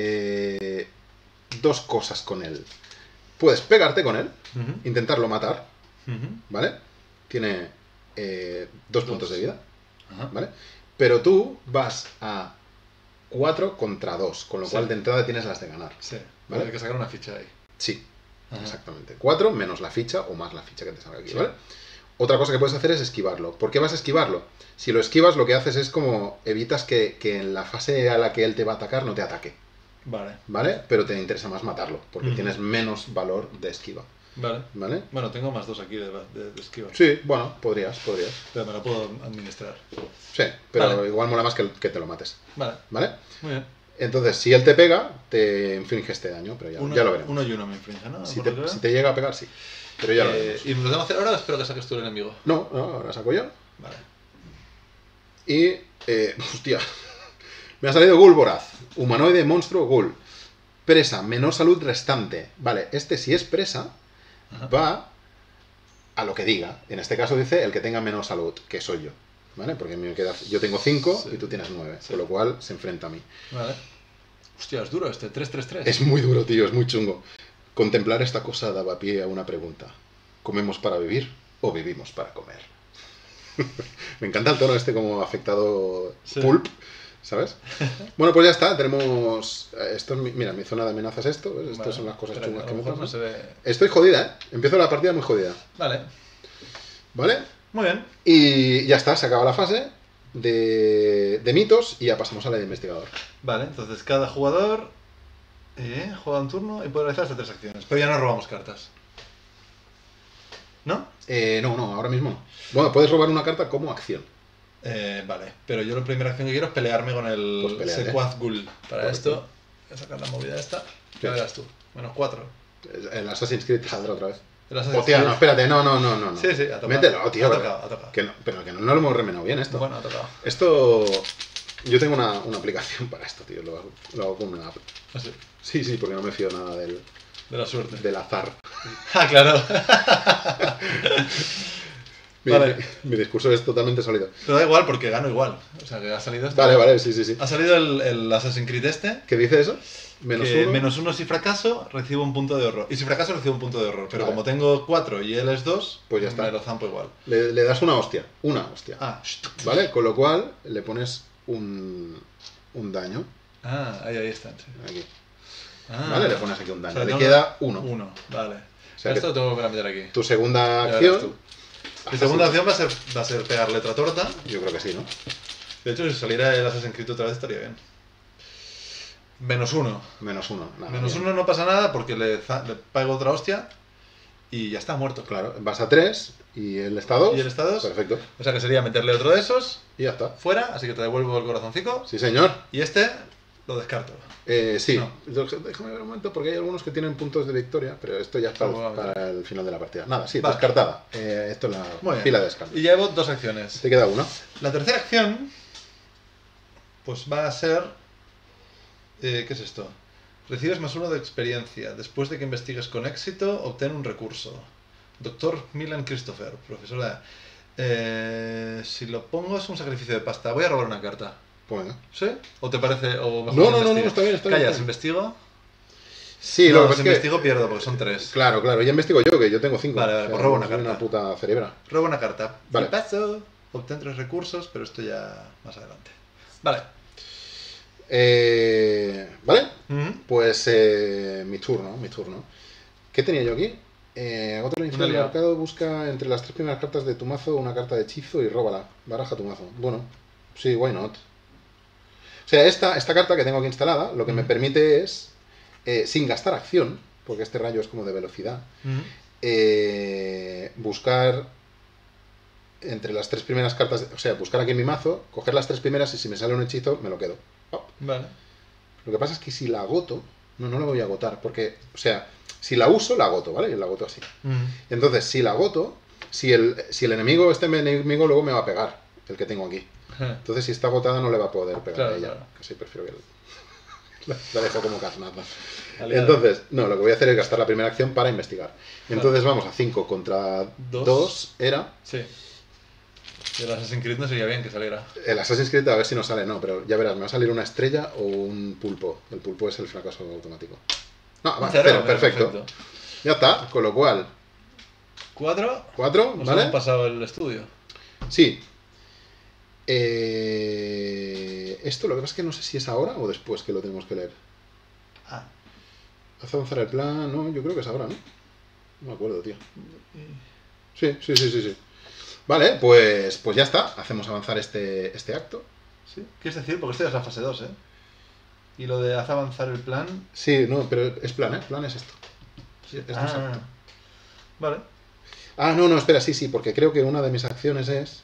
2 cosas con él. Puedes pegarte con él, intentarlo matar, ¿vale? Tiene 2 puntos de vida, ¿vale? Pero tú vas a 4 contra 2, con lo cual de entrada tienes las de ganar. Sí, ¿vale? Hay que sacar una ficha ahí. Sí, exactamente. 4 menos la ficha o más la ficha que te salga aquí, ¿vale? Otra cosa que puedes hacer es esquivarlo. ¿Por qué vas a esquivarlo? Si lo esquivas, lo que haces es como evitas que en la fase a la que él te va a atacar no te ataque. Vale. ¿Vale? Pero te interesa más matarlo, porque tienes menos valor de esquiva. Vale. ¿Vale? Bueno, tengo más 2 aquí de esquiva. Sí, bueno, podrías. Pero me lo puedo administrar. Sí, pero igual mola más que te lo mates. Vale. ¿Vale? Muy bien. Entonces, si él te pega, te inflige este daño, pero ya lo veremos. 1 y 1 me inflige, ¿no? Si te llega a pegar, sí. Pero ya lo veremos. ¿Y me lo tengo que hacer ahora o espero que saques tú el enemigo? No, ahora saco yo. Vale. Y... hostia. Me ha salido Ghoul Voraz. Humanoide, monstruo, Ghoul. Presa, menor salud restante. Vale, este si es presa, va a lo que diga. En este caso dice el que tenga menor salud, que soy yo. ¿Vale? Porque yo tengo 5 y tú tienes 9. Con lo cual se enfrenta a mí. Vale. Hostia, es duro este, 3-3-3. Es muy duro, tío, es muy chungo. Contemplar esta cosa daba pie a una pregunta. ¿Comemos para vivir o vivimos para comer? Me encanta el tono este como afectado pulp, ¿sabes? Bueno, pues ya está, tenemos... Esto es mira, mi zona de amenazas es esto, ¿ves? Estas son las cosas chungas que me pasan. No se ve... Estoy jodida, ¿eh? Empiezo la partida muy jodida. Vale. ¿Vale? Muy bien. Y ya está, se acaba la fase de mitos y ya pasamos a la de investigador. Vale, entonces cada jugador juega un turno y puede realizar hasta 3 acciones. Pero ya no robamos cartas. ¿No? No, ahora mismo no. Bueno, puedes robar una carta como acción. Vale, pero yo la primera acción que quiero es pelearme con el Pues peleate. Sequaz Ghoul. Para Correcto. esto, voy a sacar la movida esta. Ya verás tú. -4. El Assassin's Creed saldrá otra vez. El Assassin's Hostia, no, Creed. espérate, no. Sí, ha tocado. Mételo, tío. Ha pero- tocado, ha tocado. Que no, pero que no lo hemos remenado bien esto. Bueno, ha tocado. Esto... Yo tengo una aplicación para esto, tío. Lo hago con una app. Así, Sí, porque no me fío nada de la suerte. del azar. Ah, claro. Vale. Mi discurso es totalmente sólido. Pero da igual porque gano igual. O sea, que ha salido esto. Vale, sí. Ha salido el Assassin's Creed este. ¿Qué dice eso? Que -1. -1 si fracaso, recibo un punto de horror. Y si fracaso, recibo un punto de horror. Pero Vale. como tengo 4 y él es 2, Pues ya está. me lo zampo igual. Le das una hostia. Ah, ¿Vale? Con lo cual le pones un daño ahí están. Sí. aquí. Ah. ¿Vale? Le pones aquí un daño. O sea, Le tengo queda 1. 1, vale. O sea Esto que lo tengo que meter aquí. tu segunda Ya verás acción... tú. Mi segunda acción va a ser pegar letra torta. Yo creo que sí, ¿no? De hecho, si saliera el Assassin's Creed otra vez estaría bien. -1. -1. Nada, bien. -1 no pasa nada porque le pego otra hostia y ya está muerto. Claro, vas a 3 y él está 2. ¿Y él está 2? Perfecto. O sea que sería meterle otro de esos, Y ya está. fuera, así que te devuelvo el corazoncito. Sí, señor. Y este lo descarto. Sí. No. Déjame ver un momento porque hay algunos que tienen puntos de victoria, pero esto ya está Vamos a ver. para el final de la partida. Nada, sí, Vale. descartada. Esto es la Muy bien. fila de descarte. Y llevo 2 acciones. Te queda una. La tercera acción, pues va a ser... ¿qué es esto? Recibes +1 de experiencia. Después de que investigues con éxito, obtén un recurso. Dr. Milan Christopher, profesora. Si lo pongo es un sacrificio de pasta. Voy a robar una carta. Pues venga. ¿Sí? ¿O te parece...? O mejor No, investigo? está bien, está bien. Callas, está bien. investigo. Sí, No, lo que si pasa es que... investigo pierdo porque son 3. Claro, ya investigo yo, que yo tengo 5. Vale, pues robo una soy carta. una puta cerebra. Robo una carta. Vale. Y paso. Obtén 3 recursos, pero esto ya más adelante. Vale. ¿Vale? Ujú. Pues mi turno. ¿Qué tenía yo aquí? Agota la influencia del liado. mercado, busca entre las 3 primeras cartas de tu mazo una carta de hechizo y róbala. Baraja tu mazo. Bueno, sí, why not? O sea, esta carta que tengo aquí instalada, lo que me permite es, sin gastar acción, porque este rayo es como de velocidad, Ujú. buscar entre las 3 primeras cartas, o sea, buscar aquí en mi mazo, coger las 3 primeras y si me sale un hechizo, me lo quedo. Oh. Vale. Lo que pasa es que si la agoto, no la voy a agotar, porque, o sea, si la uso, la agoto, ¿vale? Yo la agoto así. Ujú. Entonces, si la agoto, si el enemigo, este enemigo luego me va a pegar, el que tengo aquí. Entonces, si está agotada, no le va a poder pegar Claro, a ella. claro. Casi prefiero que la dejo como carnada. Aliado. Entonces, no, lo que voy a hacer es gastar la primera acción para investigar. Entonces, vamos a 5 contra 2. Era Sí. Y el Assassin's Creed no sería bien que saliera. el Assassin's Creed, a ver si nos sale. No, pero ya verás, me va a salir una estrella o un pulpo. El pulpo es el fracaso automático. No, va, 0, perfecto. Ya está, con lo cual, 4. 4, Nos ¿vale? hemos pasado el estudio. Sí. Esto lo que pasa es que no sé si es ahora o después que lo tenemos que leer. Ah. Haz avanzar el plan, no, yo creo que es ahora, ¿no? No me acuerdo, tío. Sí. Vale, pues ya está. Hacemos avanzar este acto. ¿Sí? ¿Qué es decir? Porque esto ya es la fase 2, ¿eh? Y lo de haz avanzar el plan... Sí, no, pero es plan, ¿eh? Plan es esto. Sí. Esto es acto. Vale. Ah, no, espera, sí, porque creo que una de mis acciones es...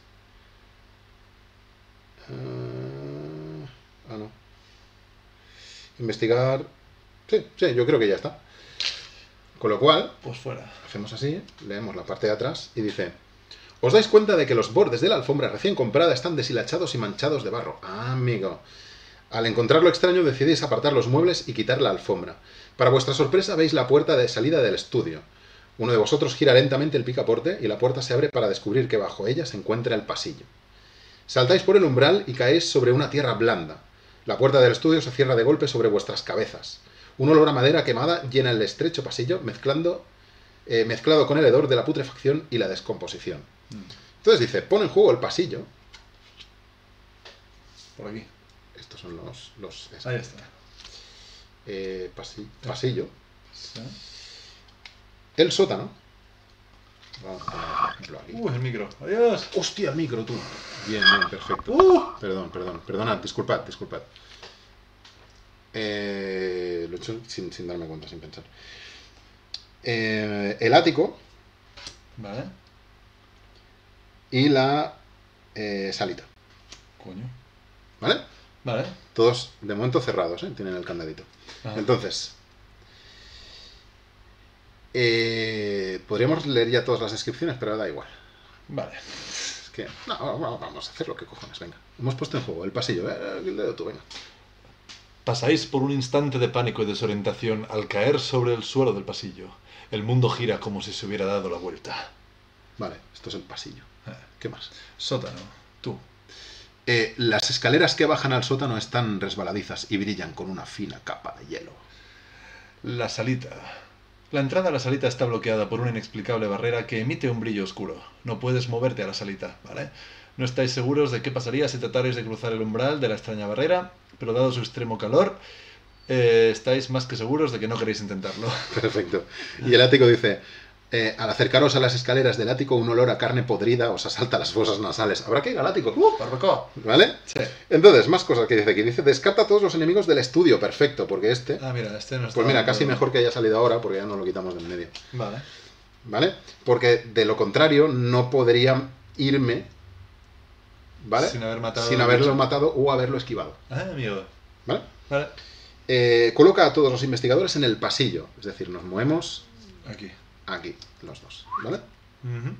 no. Investigar... Sí, yo creo que ya está. Con lo cual, Pues fuera. hacemos así, leemos la parte de atrás y dice: os dais cuenta de que los bordes de la alfombra recién comprada están deshilachados y manchados de barro. Ah, amigo. Al encontrar lo extraño decidís apartar los muebles y quitar la alfombra. Para vuestra sorpresa veis la puerta de salida del estudio. Uno de vosotros gira lentamente el picaporte y la puerta se abre para descubrir que bajo ella se encuentra el pasillo. Saltáis por el umbral y caéis sobre una tierra blanda. La puerta del estudio se cierra de golpe sobre vuestras cabezas. Un olor a madera quemada llena el estrecho pasillo, mezclado con el hedor de la putrefacción y la descomposición. Entonces dice, pon en juego el pasillo. Por aquí. Estos son los Ahí está. pasillo. Sí. El sótano. Vamos a poner, por ejemplo, aquí. El micro. Adiós. ¡Hostia, micro, tú! Bien, perfecto. Perdón, disculpad. Lo he hecho sin darme cuenta, sin pensar. El ático. Vale. y la salita. Coño. ¿Vale? Vale. Todos de momento cerrados, ¿eh? Tienen el candadito. Ajá. Entonces, podríamos leer ya todas las descripciones, pero da igual. Vale. Es que, no, vamos a hacer lo que cojones, venga. Hemos puesto en juego el pasillo, el dedo tú, venga. Pasáis por un instante de pánico y desorientación al caer sobre el suelo del pasillo. El mundo gira como si se hubiera dado la vuelta. Vale, esto es el pasillo. ¿Qué más? Sótano. Tú. Las escaleras que bajan al sótano están resbaladizas y brillan con una fina capa de hielo. La salita. La entrada a la salita está bloqueada por una inexplicable barrera que emite un brillo oscuro. No puedes moverte a la salita, ¿vale? No estáis seguros de qué pasaría si tratarais de cruzar el umbral de la extraña barrera, pero dado su extremo calor, estáis más que seguros de que no queréis intentarlo. Perfecto. Y el ático dice, al acercaros a las escaleras del ático, un olor a carne podrida os asalta las fosas nasales. ¿Habrá que ir al ático? Barbacoa. ¿Vale? Sí. Entonces, más cosas que dice aquí. Dice, descarta a todos los enemigos del estudio. Perfecto, porque este... Ah, mira, este no está... Pues mira, casi mejor que haya salido ahora, porque ya no lo quitamos de en medio. Vale. ¿Vale? Porque de lo contrario, no podría irme... ¿Vale? Sin haber matado Sin al haberlo bicho. matado o haberlo esquivado. Ah, amigo. ¿Vale? Vale. Coloca a todos los investigadores en el pasillo. Es decir, nos movemos Aquí. aquí, los dos. ¿Vale? Ujú.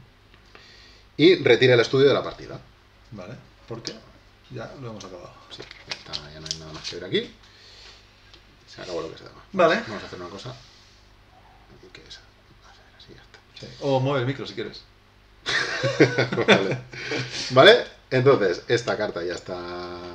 Y retira el estudio de la partida. Vale. ¿Por qué? Ya lo hemos acabado. Sí, ya está, ya no hay nada más que ver aquí. Se acabó lo que se daba. Vale. Vamos a hacer una cosa. ¿Qué es? Vamos a ver, así ya está. Sí. O mueve el micro si quieres. Vale. ¿Vale? Entonces, esta carta ya está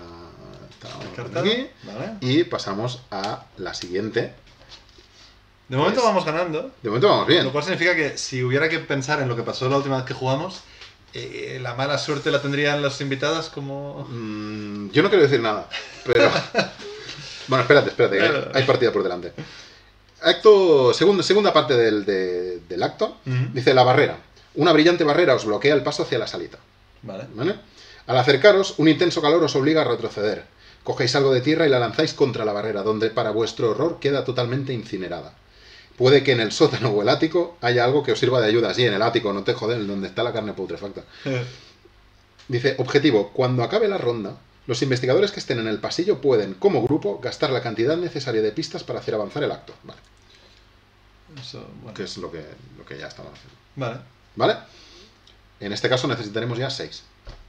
Carta. aquí. Vale. Y pasamos a la siguiente. De momento Es- vamos ganando. De momento vamos bien. Lo cual significa que si hubiera que pensar en lo que pasó la última vez que jugamos, la mala suerte la tendrían las invitadas como... Yo no quiero decir nada, pero... Bueno, espérate, que hay partida por delante. Acto, segunda parte del acto. Ujú. Dice, la barrera. Una brillante barrera os bloquea el paso hacia la salita. Vale. ¿Vale? Al acercaros, un intenso calor os obliga a retroceder. Cogéis algo de tierra y la lanzáis contra la barrera, donde para vuestro horror queda totalmente incinerada. Puede que en el sótano o el ático haya algo que os sirva de ayuda. Sí, en el ático, no te joden, donde está la carne putrefacta. Dice, objetivo, cuando acabe la ronda, los investigadores que estén en el pasillo pueden, como grupo, gastar la cantidad necesaria de pistas para hacer avanzar el acto. Vale, Eso, bueno. que es lo que ya estamos haciendo. Vale. ¿Vale? En este caso necesitaremos ya 6.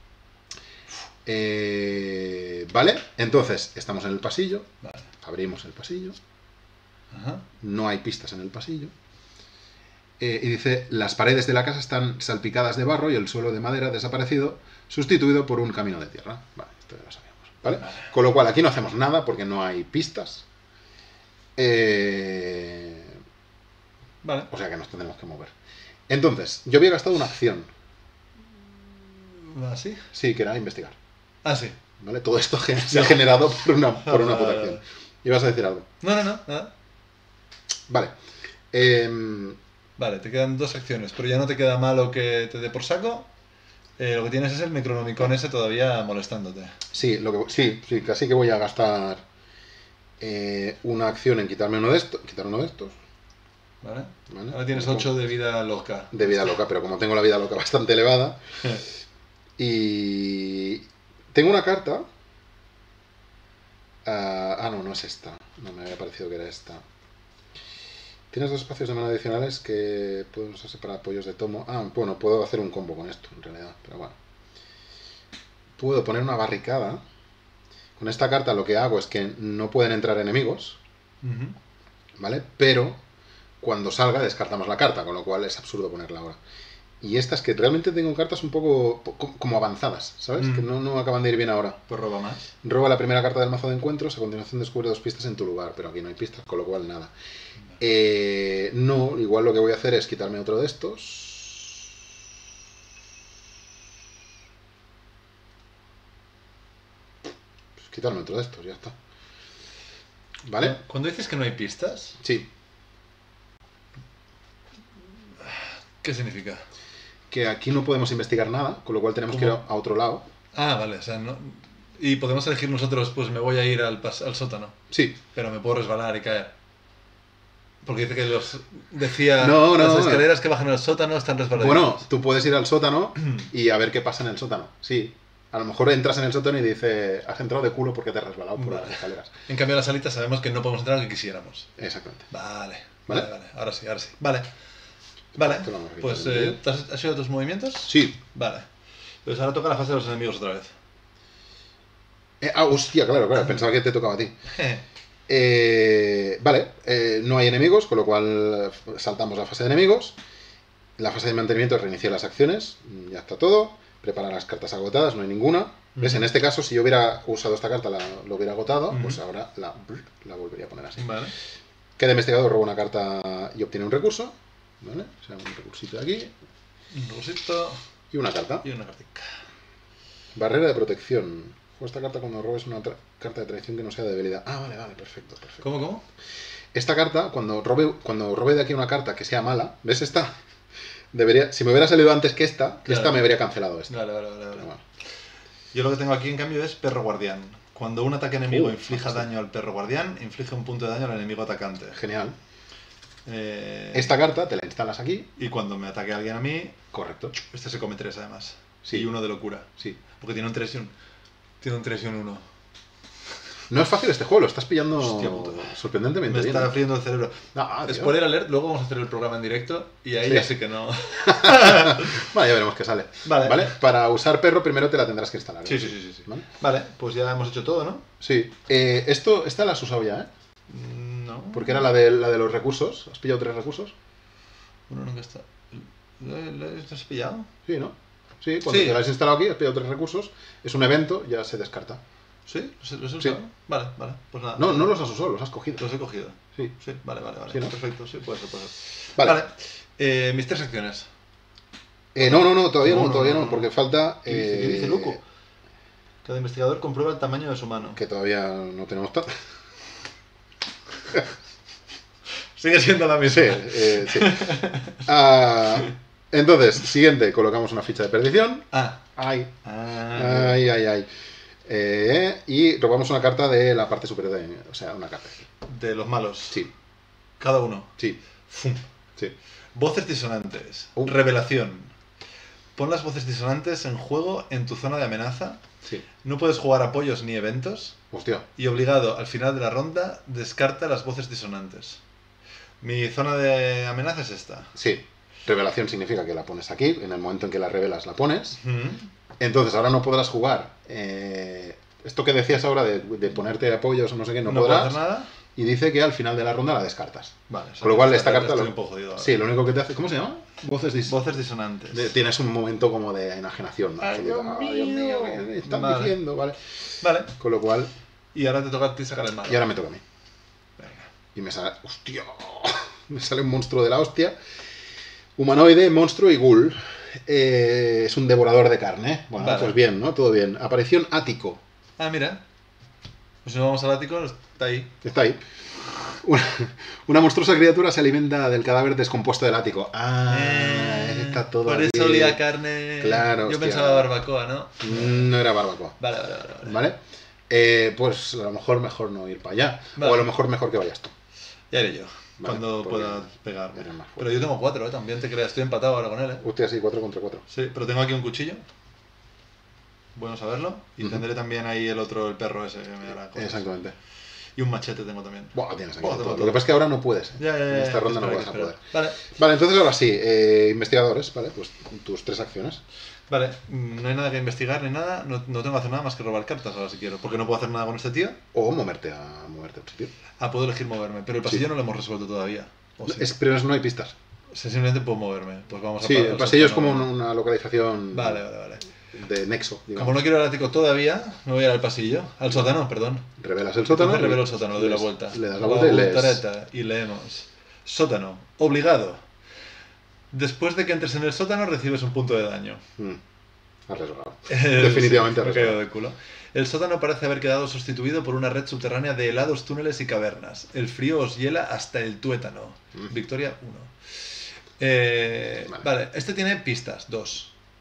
¿Vale? Entonces, estamos en el pasillo. Vale. Abrimos el pasillo. Ajá. No hay pistas en el pasillo. Y dice, las paredes de la casa están salpicadas de barro y el suelo de madera desaparecido, sustituido por un camino de tierra. Vale, esto ya lo sabíamos. ¿Vale? Con lo cual, aquí no hacemos nada porque no hay pistas. Vale. O sea que nos tendremos que mover. Entonces, yo había gastado una acción. ¿Así? Sí, que era investigar. Ah, sí. ¿Vale? Todo esto se ha generado por una puta acción. ¿Ibas a decir algo? No, nada. Vale. Vale, te quedan 2 acciones, pero ya no te queda malo que te dé por saco. Lo que tienes es el Necronomicon ese todavía molestándote. Sí, sí, casi que voy a gastar una acción en quitar uno de estos. ¿Vale? ¿Vale? Ahora tienes 8 de vida loca. De vida loca, pero como tengo la vida loca bastante elevada. Y tengo una carta. No es esta. No me había parecido que era esta. Tienes 2 espacios de mana adicionales que pueden usarse para apoyos de tomo. Bueno, puedo hacer un combo con esto, en realidad, pero bueno. Puedo poner una barricada. Con esta carta lo que hago es que no pueden entrar enemigos, Ujú. ¿vale? Pero cuando salga descartamos la carta, con lo cual es absurdo ponerla ahora. Y estas que realmente tengo cartas un poco como avanzadas, ¿sabes? Que no acaban de ir bien ahora. Pues roba más. Roba la primera carta del mazo de encuentros, a continuación descubre 2 pistas en tu lugar, pero aquí no hay pistas, con lo cual nada. No, igual lo que voy a hacer es quitarme otro de estos. Pues quitarme otro de estos, ya está. ¿Vale? Cuando dices que no hay pistas, Sí. ¿qué significa? Que aquí no podemos investigar nada, con lo cual tenemos que ir ¿Cómo? a otro lado. Ah, vale, o sea, no... Y podemos elegir nosotros, pues me voy a ir al sótano, Sí, pero me puedo resbalar y caer. Porque dice que decía No, las escaleras que bajan al sótano están resbaladitas. Bueno, tú puedes ir al sótano y a ver qué pasa en el sótano. Sí. A lo mejor entras en el sótano y dice, has entrado de culo porque te has resbalado por las escaleras. En cambio, a la salita sabemos que no podemos entrar aunque quisiéramos. Exactamente. Vale. ¿Vale? Ahora sí. Vale. Vale. Esto lo hemos visto Pues, en el vídeo. ¿has hecho tus movimientos? Sí. Vale. Pues ahora toca la fase de los enemigos otra vez. Hostia, claro, pensaba que te tocaba a ti. Vale, no hay enemigos, con lo cual saltamos la fase de enemigos. La fase de mantenimiento es reiniciar las acciones, ya está todo. Preparar las cartas agotadas, no hay ninguna. ¿Ves? En este caso, si yo hubiera usado esta carta, lo hubiera agotado, pues ahora la volvería a poner así. Vale. Cada investigador roba una carta y obtiene un recurso. ¿Vale? O sea, un recursito de aquí. Un recurso Y una carta. y una cartica. Barrera de protección. Juega esta carta cuando robes una carta de traición que no sea de debilidad. Vale, perfecto. ¿Cómo? Esta carta, cuando robe de aquí una carta que sea mala, ¿ves esta? Si me hubiera salido antes que esta me habría cancelado esta. Vale. Bueno. Yo lo que tengo aquí en cambio es perro guardián. Cuando un ataque enemigo inflija sí. daño al perro guardián, inflige un punto de daño al enemigo atacante. Genial. Esta carta te la instalas aquí. Y cuando me ataque alguien a mí, Correcto. este se come 3 además. Sí. Y 1 de locura. Sí. Porque tiene un 3 y un 1. No es fácil este juego, lo estás pillando Hostia puta. sorprendentemente Me bien. está friendo el cerebro. Tío. Spoiler alert, luego vamos a hacer el programa en directo y ahí Sí. ya sí que no. Vale, ya veremos qué sale. Vale. Para usar perro primero te la tendrás que instalar. Sí. ¿Vale? Vale, pues ya hemos hecho todo, ¿no? Sí. Esta la has usado ya, ¿eh? No. Porque era la de los recursos. ¿Has pillado 3 recursos? Uno nunca está. ¿Lo has pillado? Sí, ¿no? Sí, cuando te la has instalado aquí, has pillado 3 recursos. Es un evento, ya se descarta. ¿Sí? ¿Los he Sí. usado? Vale, pues nada. No los has usado, los has cogido. Los he cogido. Sí. Sí, vale. Sí, ¿no? Perfecto, sí, puede ser. Vale. Mis 3 acciones. No, todavía No. no, porque falta... ¿Qué dice Luco? Cada investigador comprueba el tamaño de su mano. Que todavía no tenemos tanto. Sigue siendo la misma. Sí. Entonces, siguiente, colocamos una ficha de perdición. Ay. Y robamos una carta de la parte superior o sea, una carta. De los malos. Sí. Cada uno. Sí. Fum. Sí. Voces disonantes. Revelación. Pon las voces disonantes en juego en tu zona de amenaza. Sí. No puedes jugar apoyos ni eventos. Hostia. Y obligado, al final de la ronda, descarta las voces disonantes. Mi zona de amenaza es esta. Sí. Revelación significa que la pones aquí, en el momento en que la revelas la pones. Entonces ahora no podrás jugar. Esto que decías ahora de ponerte apoyos o no sé qué, no podrás. Puedo hacer nada. Y dice que al final de la ronda la descartas. Vale. Con lo cual esta carta... Estoy un poco jodido ahora. Sí, lo único que te hace... ¿Cómo se llama? Voces disonantes. Tienes un momento como de enajenación, ¿no? Ay, Dios mío, ¿qué me están Vale. diciendo? Vale. Vale. Con lo cual... Y ahora te toca a ti sacar el malo. Y ahora me toca a mí. Venga. Y me sale... ¡Hostia! Me sale un monstruo de la hostia. Humanoide, monstruo y ghoul. Es un devorador de carne. Bueno, Vale. pues bien, ¿no? Todo bien. Aparición ático. Mira. Pues si no vamos al ático, está ahí. Está ahí. Una monstruosa criatura se alimenta del cadáver descompuesto del ático. Está todo Por aquí. eso olía carne. Claro, Yo hostia. pensaba barbacoa, ¿no? No era barbacoa. Vale. ¿Vale? Pues a lo mejor no ir para allá. Vale. O a lo mejor que vayas tú. Ya iré yo. Vale, Cuando porque pueda pegarme. eres más fuerte. Pero yo tengo 4, también te creas. Estoy empatado ahora con él, Usted así, 4 contra 4. Sí, pero tengo aquí un cuchillo. Bueno saberlo. Y Ujú. tendré también ahí el perro ese que me dará cosas. Exactamente. Y un machete tengo también. Buah, tienes aquí Buah, todo. tengo Lo todo. que pasa es que ahora no puedes. Ya, En esta ronda no espera, vas a espera. poder. Vale. Vale, entonces ahora sí. Investigadores, ¿vale? Pues tus 3 acciones. Vale, no hay nada que investigar ni nada. No tengo que hacer nada más que robar cartas ahora si quiero. Porque no puedo hacer nada con este tío. O moverte a un sitio. Puedo elegir moverme. Pero el pasillo Sí. no lo hemos resuelto todavía. ¿O sí? Pero no hay pistas. Simplemente puedo moverme. Pues vamos a Sí, parar el pasillo es sótano. como una localización Vale. de nexo, digamos. Como no quiero el ático todavía, me voy a ir al pasillo. Al sótano, perdón. Revelas el sótano. Entonces revelo el sótano, le doy la vuelta. Le das la vuelta y lees. Voltareta, y leemos. Sótano. Obligado. Después de que entres en el sótano, recibes un punto de daño. Has resbalado. Definitivamente Sí, me has he caído resbalado. de culo. El sótano parece haber quedado sustituido por una red subterránea de helados túneles y cavernas. El frío os hiela hasta el tuétano. Victoria 1. Vale, este tiene pistas, 2.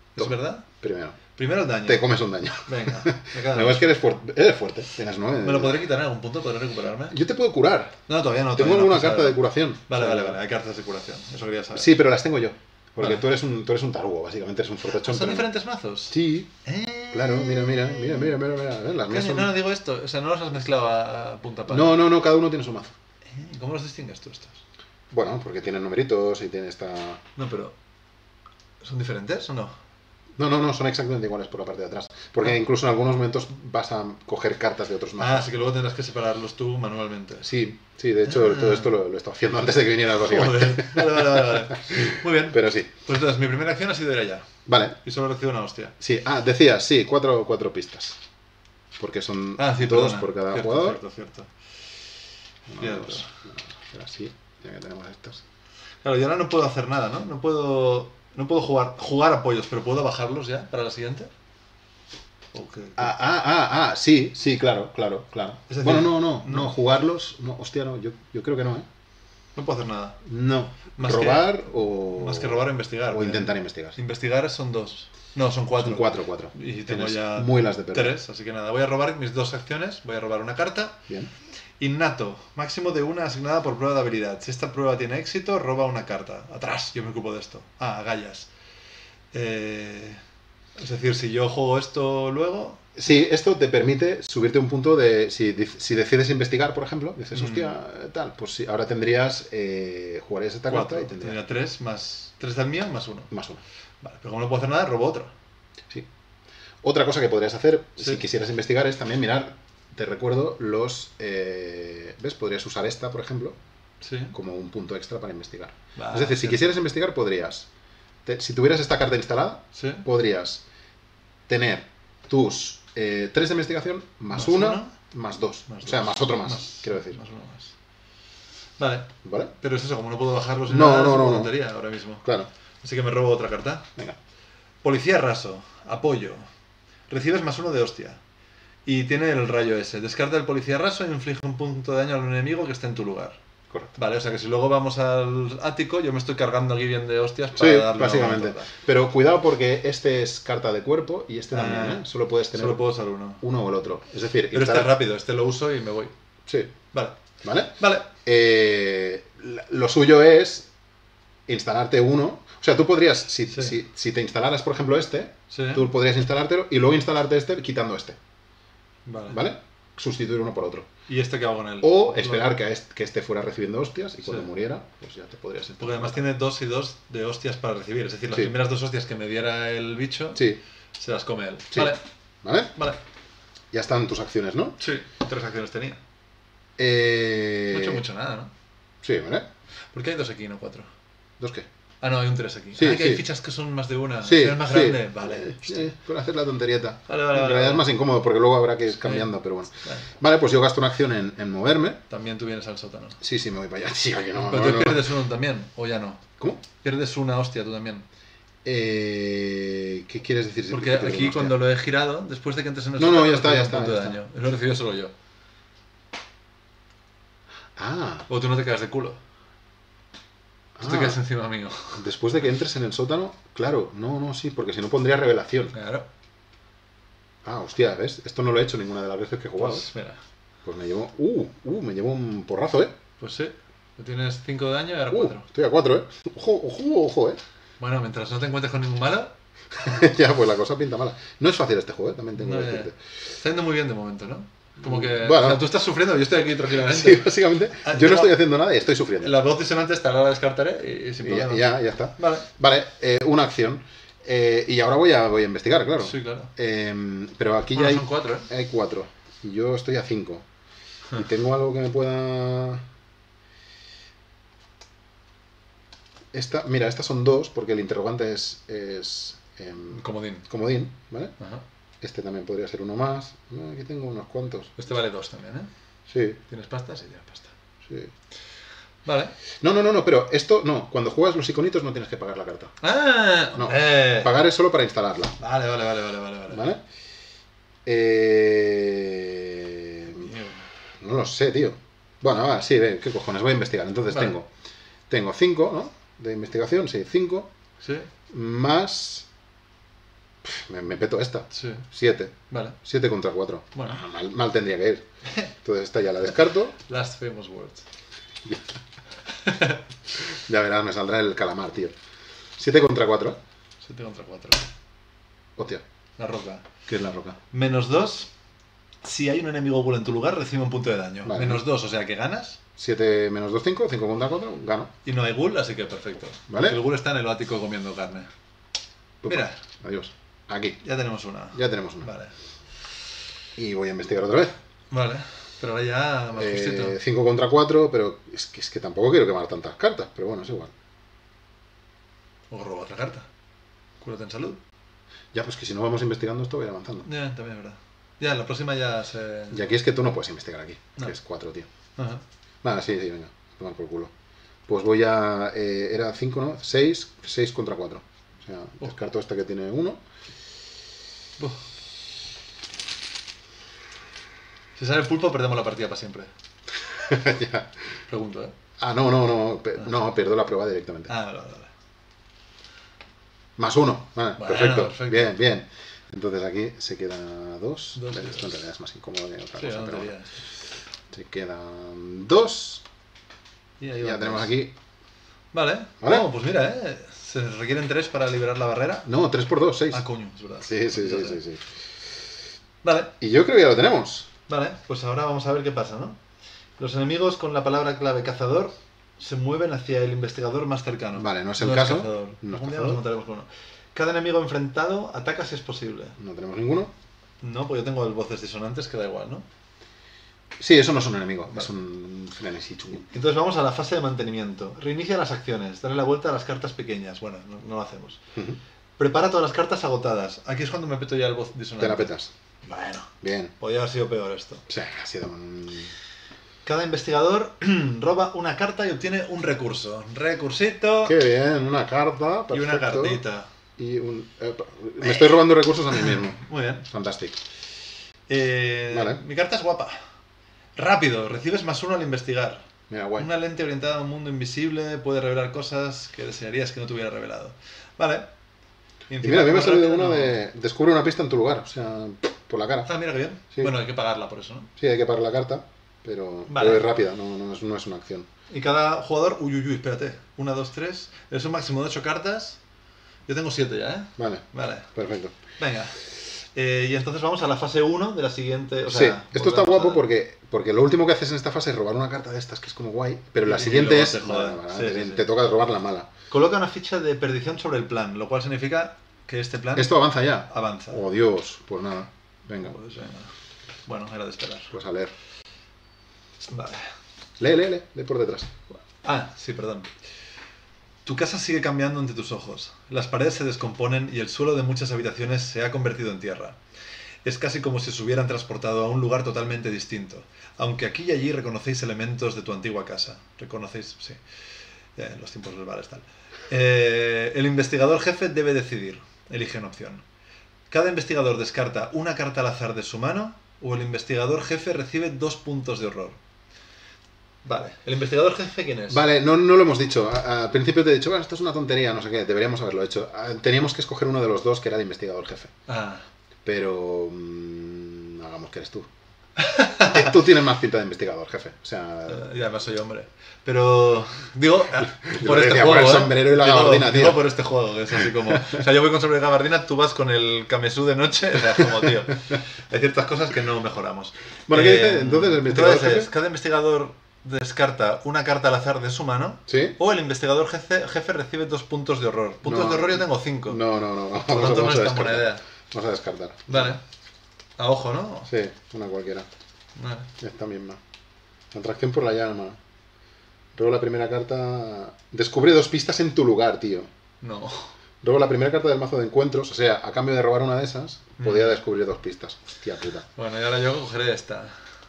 ¿Es Toma. verdad? Primero. Primero el daño. Te comes un daño. Venga, me queda No, es que eres fuerte. Tienes 9. ¿Me lo podré quitar en algún punto? ¿Podré recuperarme? Yo te puedo curar. No, todavía no. Tengo todavía no, alguna pues, carta a ver. de curación. Vale, O sea, vale. Hay cartas de curación. Eso quería saber. Sí, pero las tengo yo. Porque Vale. tú eres un tarugo, básicamente. Eres un fortachón. ¿Son pero no. diferentes mazos? Sí. Claro, mira. Mira. Las mías Coño, son... no digo esto. O sea, no los has mezclado a punta pala. No, cada uno tiene su mazo. ¿Cómo los distingues tú estos? Bueno, porque tienen numeritos y tiene esta... No, pero... ¿Son diferentes o no? No, son exactamente iguales por la parte de atrás. Porque incluso en algunos momentos vas a coger cartas de otros mazos. Así que luego tendrás que separarlos tú manualmente. Sí, de hecho todo esto lo he estado haciendo antes de que vinieras básicamente. Joder. Vale. Muy bien. Pero sí. Pues entonces, mi primera acción ha sido ir allá. Vale. Y solo recibo una hostia. Sí, decías, sí, cuatro pistas. Porque son Sí, dos perdona. por cada Cierto, jugador. Cierto. Uno, Cierto. dos. Bueno, así, ya que tenemos estos. Claro, yo ahora no puedo hacer nada, ¿no? No puedo jugar apoyos, pero ¿puedo bajarlos ya para la siguiente? ¿O qué? Sí, claro. Es decir, Bueno, no, jugarlos, no, hostia, no, yo creo que no, ¿eh? No puedo hacer nada. No, Más robar que- o... Más que robar o investigar. O intentar investigar. Investigar son 2. No, son 4. Son cuatro. Y tengo Tienes ya muy las de perder. 3, así que nada, voy a robar mis 2 acciones. Voy a robar una carta. Bien. Innato, máximo de una asignada por prueba de habilidad. Si esta prueba tiene éxito, roba una carta. Atrás, yo me ocupo de esto. Agallas. Es decir, si yo juego esto luego... Sí, esto te permite subirte un punto de... Si decides investigar, por ejemplo, dices, hostia, tal, pues sí, ahora tendrías... jugarías esta carta 4. y tendrías... Tendría 3 más... 3 del mío más 1. Más uno. Vale, pero como no puedo hacer nada, robo otro. Sí. Otra cosa que podrías hacer, Sí. si quisieras investigar, es también mirar, te recuerdo, los... ¿ves? Podrías usar esta, por ejemplo, Sí. como un punto extra para investigar. Vale, Es decir, si cierto. quisieras investigar, podrías... si tuvieras esta carta instalada, Sí. podrías tener tus 3 de investigación más Más 1 uno. más 2. Más O sea, dos. más otro más, quiero decir. Más uno más. Vale, ¿Vale? pero es eso, como no puedo bajarlos ni No, nada, no, es no, una no. tontería ahora mismo. Claro. Así que me robo otra carta. Venga. Policía raso, apoyo. Recibes más 1 de hostia. Y tiene el rayo ese. Descarta el policía raso e inflige un punto de daño al enemigo que esté en tu lugar. Correcto. Vale, o sea que si luego vamos al ático, yo me estoy cargando aquí bien de hostias Sí, para darle básicamente. una patada. Pero cuidado porque este es carta de cuerpo y este también, Ah, ¿eh? Solo puedes tener Solo puedo usar uno. uno o el otro. Es decir, Pero este es rápido, este lo uso y me voy. Sí. Vale. ¿Vale? Vale. Lo suyo es instalarte uno. O sea, tú podrías, Sí. si te instalaras, por ejemplo, este, Sí. tú podrías instalártelo y luego instalarte este quitando este. Vale. ¿Vale? Sustituir uno por otro. ¿Y este qué hago con él? O esperar que este fuera recibiendo hostias y cuando Sí. muriera, pues ya te podrías instalar. Porque además tiene 2 y 2 de hostias para recibir. Es decir, las Sí. primeras 2 hostias que me diera el bicho, Sí. se las come él. Sí. Vale. ¿Vale? Vale. Ya están tus acciones, ¿no? Sí. 3 acciones tenía. No Eh... he hecho mucho nada, ¿no? Sí, ¿vale? ¿Por qué hay 2 aquí y no 4? ¿Dos qué? Ah, no, hay un 3 aquí. Sí, que hay sí. fichas que son más de una. Sí, ¿Es más sí. grande? Vale. Por hacer la tonterieta. Vale, En realidad es más incómodo porque luego habrá que ir cambiando, pero bueno. Vale. Vale, pues yo gasto una acción en moverme. También tú vienes al sótano. Sí, me voy para allá. Sí, oye, no, Pero no, tú no. pierdes uno también, o ya no. ¿Cómo? Pierdes una hostia tú también. ¿Qué quieres decir? si Porque pierdo una aquí hostia? cuando lo he girado, después de que entres en el No, sótano, ya está, recibo ya un punto está, de ya daño. Lo recibo solo yo. Ah, O tú no te quedas de culo. Tú te quedas encima mío. después de que entres en el sótano, claro, no, sí, porque si no pondría revelación. Claro. Ah, hostia, ¿ves? Esto no lo he hecho ninguna de las veces que he jugado. Pues mira. Pues me llevo... me llevo un porrazo, ¿eh? Pues sí. Tú tienes 5 de daño y ahora 4. Estoy a 4, ¿eh? Ojo, ¿eh? Bueno, mientras no te encuentres con ningún malo, Ya, pues la cosa pinta mala. No es fácil este juego, ¿eh? También tengo no, que decirte. está yendo muy bien de momento, ¿no? Como que... Bueno. O sea, tú estás sufriendo, yo estoy aquí tranquilamente. Sí, básicamente, Ah, yo no tengo- estoy haciendo nada y estoy sufriendo. La voz disonante esta la descartaré y sin Y ya, problema. ya está. Vale. Vale, una acción. Y ahora voy a investigar, claro. Sí, claro. Pero aquí Bueno, ya son 4, ¿eh? hay 4. Y yo estoy a 5. Y tengo algo que me pueda... Mira, estas son 2 porque el interrogante es Comodín. comodín, ¿vale? Ajá. Este también podría ser uno más. Aquí tengo unos cuantos. Este vale 2 también, ¿eh? Sí, Tienes pasta, sí, tienes pasta. sí. Vale. No, pero esto no. Cuando juegas los iconitos no tienes que pagar la carta. ¡Ah! No. Pagar es solo para instalarla. Vale. ¿Vale? No lo sé, tío. Bueno, va, sí, ven, qué cojones, voy a investigar. Entonces Vale. tengo 5, ¿no? De investigación, sí, 5 Sí. más Me peto esta. Sí. 7. Vale. 7 contra 4. Bueno. Mal tendría que ir. Entonces esta ya la descarto. Last famous words. Ya verás, me saldrá el calamar, tío. 7 contra 4. 7 contra 4. Hostia, La roca. ¿qué es la roca? -2. Si hay un enemigo ghoul en tu lugar, recibe un punto de daño. Vale. -2, o sea que ganas. 7 menos 2, 5. 5 contra 4, gano. Y no hay ghoul, así que perfecto. Vale. El ghoul está en el ático comiendo carne. Upa, Mira. Adiós. Aquí. Ya tenemos una. Ya tenemos una. Vale. Y voy a investigar otra vez. Vale. Pero ahora ya más justito. 5 contra 4, pero es que tampoco quiero quemar tantas cartas. Pero bueno, es igual. O roba otra carta. Cúrate en salud. Ya, pues que si no vamos investigando esto, voy a ir avanzando. Ya, también es verdad. Ya, la próxima ya se... Y aquí es que tú no puedes investigar aquí. No. Que es 4, tío. Ajá. Nada, sí, venga. Tomar por culo. Pues voy a... era 5, ¿no? 6 contra 4. O sea, descarto esta que tiene 1. Uf. Si sale el pulpo, perdemos la partida para siempre. Ya. Pregunto, ¿eh? Ah, no. No, pierdo la prueba directamente. Ah, vale. Más 1. Vale, Bueno, perfecto. perfecto. Bien. Entonces aquí se queda 2. Dos y Esto en dos. realidad es más incómodo que otra Sí, cosa, no pero te bueno. lías. Se quedan 2. Y ahí Ya van tenemos tres. aquí... Vale. ¿Vale? Oh, pues mira, se requieren 3 para liberar la barrera. No, 3 por 2, 6. Ah, coño, es verdad. Sí. Vale. Y yo creo que ya lo tenemos. Vale, pues ahora vamos a ver qué pasa, ¿no? Los enemigos con la palabra clave cazador se mueven hacia el investigador más cercano. Vale, no es el caso. Cazador. No es Algún día cazador. nos montaremos con uno. Cada enemigo enfrentado ataca si es posible. No tenemos ninguno. No, pues yo tengo voces disonantes que da igual, ¿no? Sí, eso no es un enemigo. Vale. Es un frenesí chungo. Entonces vamos a la fase de mantenimiento. Reinicia las acciones, dale la vuelta a las cartas pequeñas. Bueno, no lo hacemos. Ujú. Prepara todas las cartas agotadas. Aquí es cuando me peto ya el voz disonante. Te la petas. Bueno, Bien. podría haber sido peor esto. Sí, ha sido un... Cada investigador roba una carta y obtiene un recurso. Recursito Qué bien, una carta. y una perfecto. cartita. Y me estoy robando recursos a mí mismo. Muy bien. Fantástico. Vale. Mi carta es guapa. Rápido, recibes +1 al investigar. Mira, guay. Una lente orientada a un mundo invisible puede revelar cosas que desearías que no te hubiera revelado. Vale. Y mira, a mí me ha como salido rápido, una no. de... Descubre una pista en tu lugar. O sea, por la cara. Ah, mira qué bien. Sí. Bueno, hay que pagarla por eso, ¿no? Sí, hay que pagar la carta. Pero Vale. es rápida, no es una acción. Y cada jugador... Uy, espérate. 1, 2, 3. Es un máximo de 8 cartas. Yo tengo 7 ya, ¿eh? Vale, Vale. perfecto. Venga. Y entonces vamos a la fase 1 de la siguiente. O Sí, sea, esto está volvemos guapo a- porque lo último que haces en esta fase es robar una carta de estas, que es como guay, pero la Y siguiente luego es... te joden. Vale, Sí, sí. te toca robar la mala. Coloca una ficha de perdición sobre el plan, lo cual significa que este plan Esto avanza ya. avanza. Oh, Dios, pues nada. Venga, Pues venga. Bueno, era de esperar. pues a leer. Vale. Lee por detrás. Ah, sí, perdón. Tu casa sigue cambiando ante tus ojos. Las paredes se descomponen y el suelo de muchas habitaciones se ha convertido en tierra. Es casi como si se hubieran transportado a un lugar totalmente distinto, aunque aquí y allí reconocéis elementos de tu antigua casa. ¿Reconocéis? Sí. En los tiempos verbales tal. El investigador jefe debe decidir. Elige una opción. Cada investigador descarta una carta al azar de su mano o el investigador jefe recibe 2 puntos de horror. Vale. ¿El investigador jefe quién es? Vale, no lo hemos dicho. Al principio te he dicho, bueno, esto es una tontería, no sé qué, deberíamos haberlo hecho. Teníamos que escoger uno de los dos que era de investigador jefe. Ah. Pero... hagamos que eres tú. Tú tienes más pinta de investigador jefe. O sea... Y además soy hombre. Pero, digo, por Yo este decía, juego. por el sombrero y la gabardina, tío. Digo por este juego, que es así como. O sea, yo voy con sombrero y gabardina, tú vas con el camesú de noche. O sea, como, tío. Hay ciertas cosas que no mejoramos. Bueno, ¿qué dice? Entonces, el investigador entonces, jefe. cada investigador descarta una carta al azar de su mano. ¿Sí? O el investigador jefe recibe 2 puntos de horror. Puntos No. de horror yo tengo 5. No. Por lo tanto, no es tan buena descartar. idea. Vamos a descartar. Vale. A ojo, ¿no? Sí, una cualquiera. Vale. Esta misma. Atracción por la llama. Robo la primera carta. Descubre 2 pistas en tu lugar, tío. No. Robo la primera carta del mazo de encuentros. O sea, a cambio de robar una de esas, podía descubrir 2 pistas. Hostia puta. Bueno, y ahora yo cogeré esta.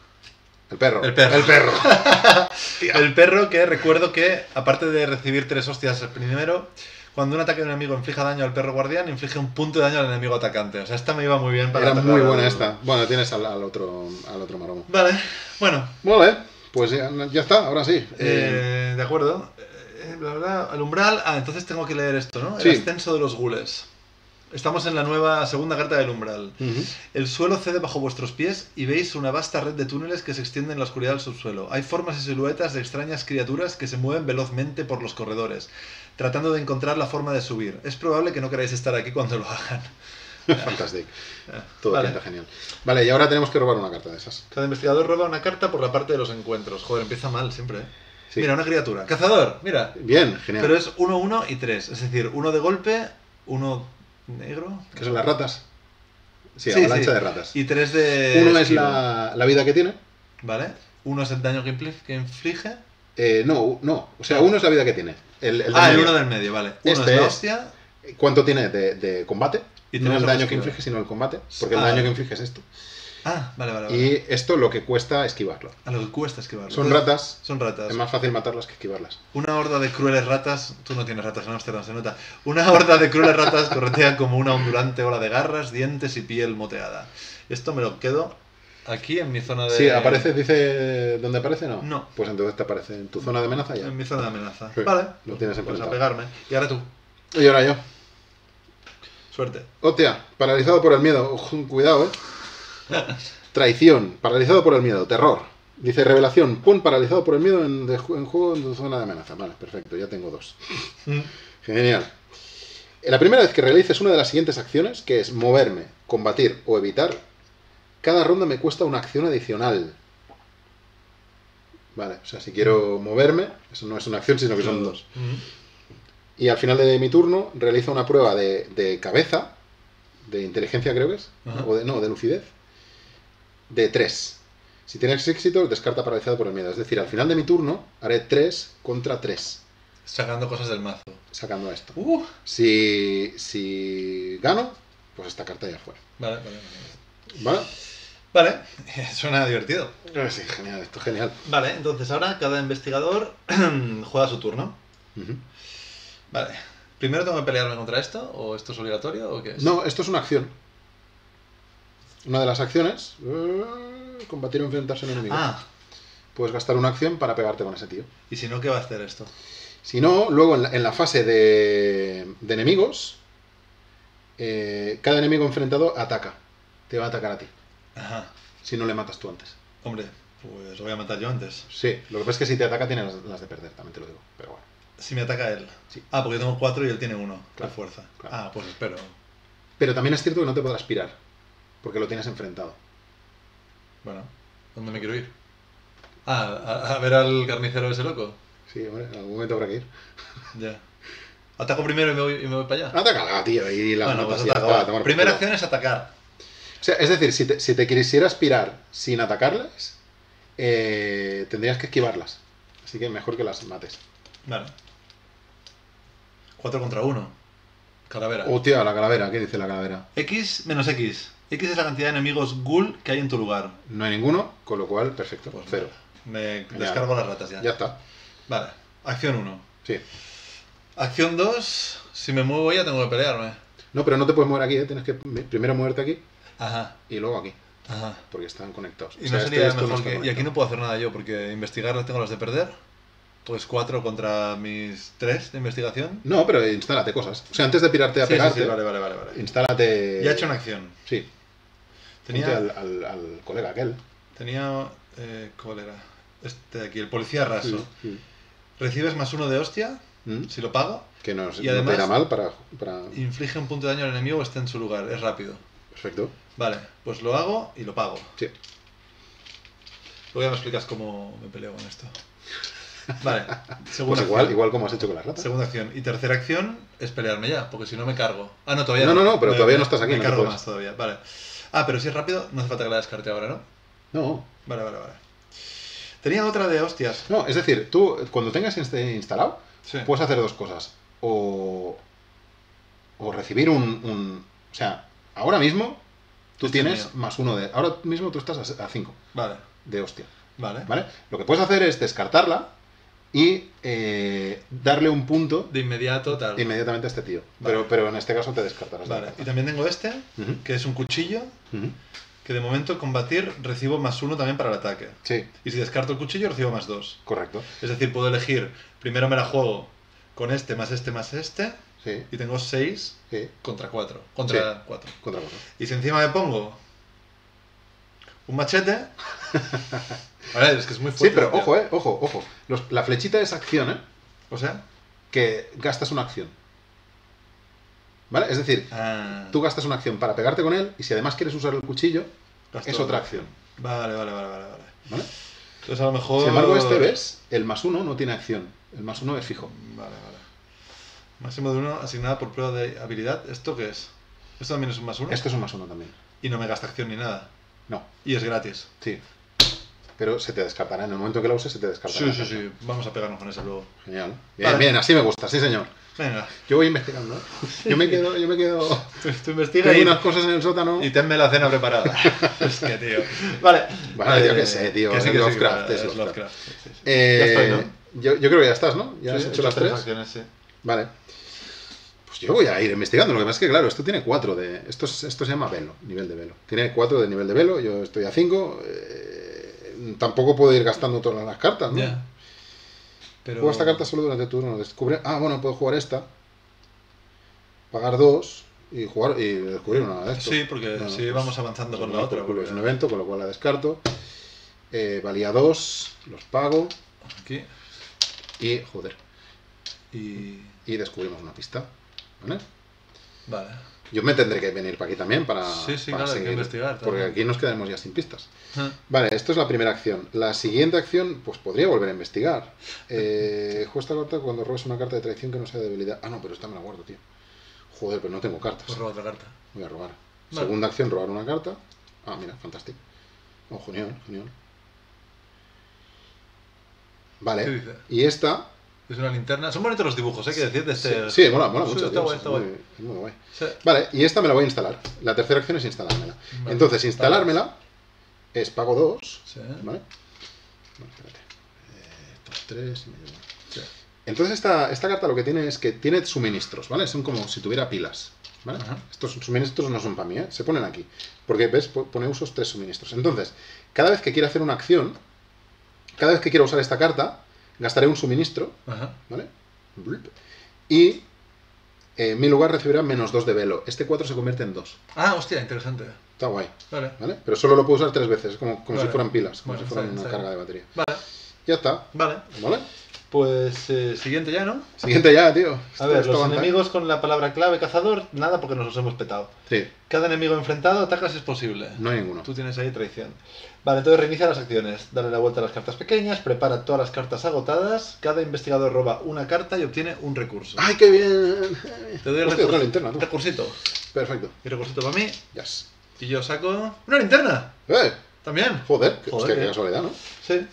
El perro. El perro. El perro. El perro que recuerdo que, aparte de recibir 3 hostias primero, cuando un ataque de un enemigo inflige daño al perro guardián, inflige un punto de daño al enemigo atacante. O sea, esta me iba muy bien para Era atacar muy buena al- esta. Bueno, tienes al otro maromo. Vale, bueno, Vale, pues ya está, ahora sí. de acuerdo. Bla, bla, al umbral. Ah, entonces tengo que leer esto, ¿no? El Sí. ascenso de los gules. Estamos en la nueva segunda carta del umbral. Ujú. El suelo cede bajo vuestros pies y veis una vasta red de túneles que se extienden en la oscuridad del subsuelo. Hay formas y siluetas de extrañas criaturas que se mueven velozmente por los corredores, tratando de encontrar la forma de subir. Es probable que no queráis estar aquí cuando lo hagan. Fantástico. Todo Vale. pinta genial. Vale, y ahora tenemos que robar una carta de esas. Cada investigador roba una carta por la parte de los encuentros. Joder, empieza mal siempre, ¿eh? Sí. Mira, una criatura. Cazador, mira. Bien, genial. Pero es 1, 1 y 3. Es decir, uno de golpe, uno negro. ¿Qué son las ratas? Sí, Sí, avalancha sí. de ratas. Y 3 de. Uno es esquivo. la vida que tiene. ¿Vale? Uno es el daño que inflige. No. O sea, uno es la vida que tiene. El del El medio. uno del medio, vale. Uno Este es la es- hostia. ¿Cuánto tiene de combate? Y No tenemos el la daño que esquiva. inflige, sino el combate. Porque el Ah. daño que inflige es esto. Vale. Y esto lo que cuesta esquivarlo. A lo que cuesta esquivarlo. Son ratas. Son ratas. Es más fácil matarlas que esquivarlas. Una horda de crueles ratas. Tú no tienes ratas en Amsterdam, se nota. Una horda de crueles ratas corretean como una ondulante ola de garras, dientes y piel moteada. Esto me lo quedo aquí en mi zona de. Sí, aparece, dice. ¿Dónde aparece? No. No. Pues entonces te aparece en tu zona de amenaza ya. En mi zona de amenaza. Sí, Vale. lo tienes Pues a enfrentado. pegarme. Y ahora tú. Y ahora yo. Suerte. Hostia, paralizado por el miedo. Ojo, cuidado, Traición, paralizado por el miedo. Terror. Dice revelación, pon paralizado por el miedo en juego en tu zona de amenaza. Vale, perfecto, ya tengo 2. Genial. La primera vez que realices una de las siguientes acciones, que es moverme, combatir o evitar, cada ronda me cuesta una acción adicional. Vale, o sea, si quiero moverme, eso no es una acción, sino que son 2. Y al final de mi turno realizo una prueba de cabeza, de inteligencia creo que es, Ajá. o de lucidez, de 3. Si tienes éxito, descarta paralizado por el miedo. Es decir, al final de mi turno haré 3 contra 3, Sacando cosas del mazo. sacando esto. Uh. Si gano, pues esta carta ya fue. Vale. ¿Vale? Vale, suena divertido. Sí, genial, esto es genial. Vale, entonces ahora cada investigador juega su turno. Ujú. Vale. ¿Primero tengo que pelearme contra esto? ¿O esto es obligatorio? ¿O qué es? No, esto es una acción. Una de las acciones, combatir o enfrentarse a un enemigo. Puedes gastar una acción para pegarte con ese tío. ¿Y si no, qué va a hacer esto? Si no, luego en la fase de enemigos, cada enemigo enfrentado ataca. Te va a atacar a ti, Ajá. si no le matas tú antes. Hombre, pues lo voy a matar yo antes. Sí, lo que pasa es que si te ataca tienes las de perder, también te lo digo. Pero bueno. Si me ataca él. Sí. Porque yo tengo 4 y él tiene 1. Claro, De fuerza. claro. Pues espero. Pero también es cierto que no te podrás pirar, porque lo tienes enfrentado. Bueno, ¿dónde me quiero ir? A ver al carnicero ese loco. Sí, hombre, en algún momento habrá que ir. Ya. Ataco primero y me voy para allá. Atácala, tío, y la Bueno, matas pues y ya ataco. está, Va. a tomar por Primera culo. acción es atacar. O sea, es decir, si te quisieras pirar sin atacarles, tendrías que esquivarlas. Así que mejor que las mates. Vale. 4 contra 1. Calavera. Hostia, la calavera, ¿qué dice la calavera? X menos X. X es la cantidad de enemigos ghoul que hay en tu lugar. No hay ninguno, con lo cual, perfecto, Pues cero. Me Ya. descargo las ratas ya. Ya está. Vale. Acción 1. Sí. Acción 2. Si me muevo ya tengo que pelearme. No, pero no te puedes mover aquí, ¿eh? Tienes que primero moverte aquí Ajá. y luego aquí, Ajá. porque están conectados. Y O sea, no sería esto no mejor está que... Y aquí conectado. no puedo hacer nada yo, porque investigar tengo las de perder. Pues 4 contra mis 3 de investigación. No, pero instálate cosas. O sea, antes de pirarte a Sí, sí, pegarte, sí, vale. instálate... Ya he hecho una acción. Sí. Tenía... Ponte al colega aquel. Tenía... ¿Cuál era? Este de aquí, el policía raso. Mm. Recibes más 1 de hostia, Mm. si lo pago. Que no, Y no te además- irá mal para... Inflige un punto de daño al enemigo que esté en su lugar. Es rápido. Perfecto. Vale, pues lo hago y lo pago. Sí. Luego ya me explicas cómo me peleo con esto. Vale, Pues segunda igual, acción. igual como has hecho con las ratas. Segunda acción. Y tercera acción es pelearme ya, porque si no me cargo. Ah, no, todavía No, pero todavía no estás aquí, Me no te cargo puedes. más todavía, vale. Pero si es rápido, no hace falta que la descarte ahora, ¿no? No, Vale. Tenía otra de hostias. no, es decir, tú cuando tengas este instalado, Sí. puedes hacer dos cosas. O recibir un... O sea, ahora mismo tú Este es tienes mío. más uno de... Ahora mismo tú estás a 5 Vale, de hostia, vale. ¿vale? Lo que puedes hacer es descartarla y darle un punto De inmediato, tal. inmediatamente a este tío. Vale. Pero en este caso te descartarás. la Vale, carta. y también tengo este, Ujú, que es un cuchillo, ujú. que de momento combatir recibo más 1 también para el ataque. Sí, Y si descarto el cuchillo, recibo más 2. correcto. Es decir, puedo elegir, primero me la juego con este, más este, Sí, y tengo 6 sí. contra 4. Contra 4. Contra 4. Y si encima me pongo un machete... Vale, es que es muy fuerte. Sí, pero tío. ojo. La flechita es acción, ¿eh? O sea... Que gastas una acción. ¿Vale? Es decir, tú gastas una acción para pegarte con él y si además quieres usar el cuchillo, gasto es otra acción. Vale. ¿Vale? Entonces a lo mejor... Sin embargo, este, ¿ves? El +1 no tiene acción. El +1 es fijo. Vale. Máximo de 1 asignada por prueba de habilidad. ¿Esto qué es? ¿Esto también es un +1? Esto es un +1 también. Y no me gasta acción ni nada. No. Y es gratis. Sí. Pero se te descartará. En el momento que la uses, se te descartará. Sí. Vamos a pegarnos con ese luego. Genial. Vale. Bien, así me gusta, sí, señor. Venga. Yo voy investigando, ¿eh? Yo me quedo... Tú investiga Tengo unas cosas en el sótano. y tenme la cena preparada. Es que, tío. Vale. Vale, yo qué sé, tío. Que sí, es Lovecraft, que es es Lovecraft. Lovecraft. Sí. Ya estoy, ¿no? Yo creo que ya estás, ¿no? Ya Sí, has hecho las tres 3. acciones, sí. Vale. Pues yo voy a ir investigando. Lo que pasa es que, claro, esto tiene 4 de... Esto se llama velo, nivel de velo. Tiene 4 de nivel de velo, yo estoy a 5. Tampoco puedo ir gastando todas las cartas, ¿no? Ya. Pero... Juego esta carta solo durante el turno. Descubre... Ah, bueno, puedo jugar esta. Pagar 2 y jugar y descubrir una de estos. Sí, porque No, sí pues, vamos avanzando con la por otra. culo, porque- es un evento, con lo cual la descarto. Valía 2, los pago Aquí. y, joder, Y... y descubrimos una pista. ¿Vale? Vale. Yo me tendré que venir para aquí también para, Sí, para claro, hay que investigar porque también. aquí nos quedaremos ya sin pistas. Ah, Vale, esto es la primera acción. La siguiente acción, pues podría volver a investigar. Juego esta carta cuando robes una carta de traición que no sea de debilidad. Ah, no, pero esta me la guardo, tío. Joder, pero no tengo cartas. Pues roba otra carta. Voy a robar. Vale. Segunda acción, robar una carta. Ah, mira, fantástico. Oh, genial. Vale. ¿Qué dice? Y esta... Es una linterna. Son bonitos los dibujos, hay que decir, de este... Sí, mola Sí, mucho. está tío, guay, es está guay. muy guay. Sí. Vale, y esta me la voy a instalar. La tercera acción es instalármela. Vale. Entonces, instalármela es pago 2. Sí. ¿Vale? Bueno, espérate. Estos 3 y medio. Sí. Entonces, esta carta lo que tiene es que tiene suministros, ¿vale? Son como si tuviera pilas, ¿vale? Ajá. Estos suministros no son para mí, ¿eh? Se ponen aquí. Porque, ¿ves? Pone usos 3 suministros. Entonces, cada vez que quiera hacer una acción, cada vez que quiera usar esta carta, gastaré un suministro, Ajá. ¿vale? Y en mi lugar recibirá -2 de velo. Este 4 se convierte en 2. Ah, hostia, interesante. Está guay, Vale. ¿vale? Pero solo lo puedo usar 3 veces, como Vale. si fueran pilas, como Bueno, si fueran está una bien. carga de batería. Vale. Ya está, Vale. ¿vale? Pues siguiente ya, ¿no? Siguiente ya, tío. A ver, Esto los avanza, ¿eh? enemigos con la palabra clave cazador, nada porque nos los hemos petado. Sí, Cada enemigo enfrentado ataca si es posible. no hay ninguno. Tú tienes ahí traición. Vale, entonces reinicia las acciones. Dale la vuelta a las cartas pequeñas, prepara todas las cartas agotadas. Cada investigador roba una carta y obtiene un recurso. ¡Ay, qué bien! Te doy el Hostia, otra recurso. linterna, tú. Recursito. Perfecto. Mi recursito para mí. Yes. Y yo saco una linterna. También. Joder, Joder, hostia, qué qué- casualidad, ¿no? Sí.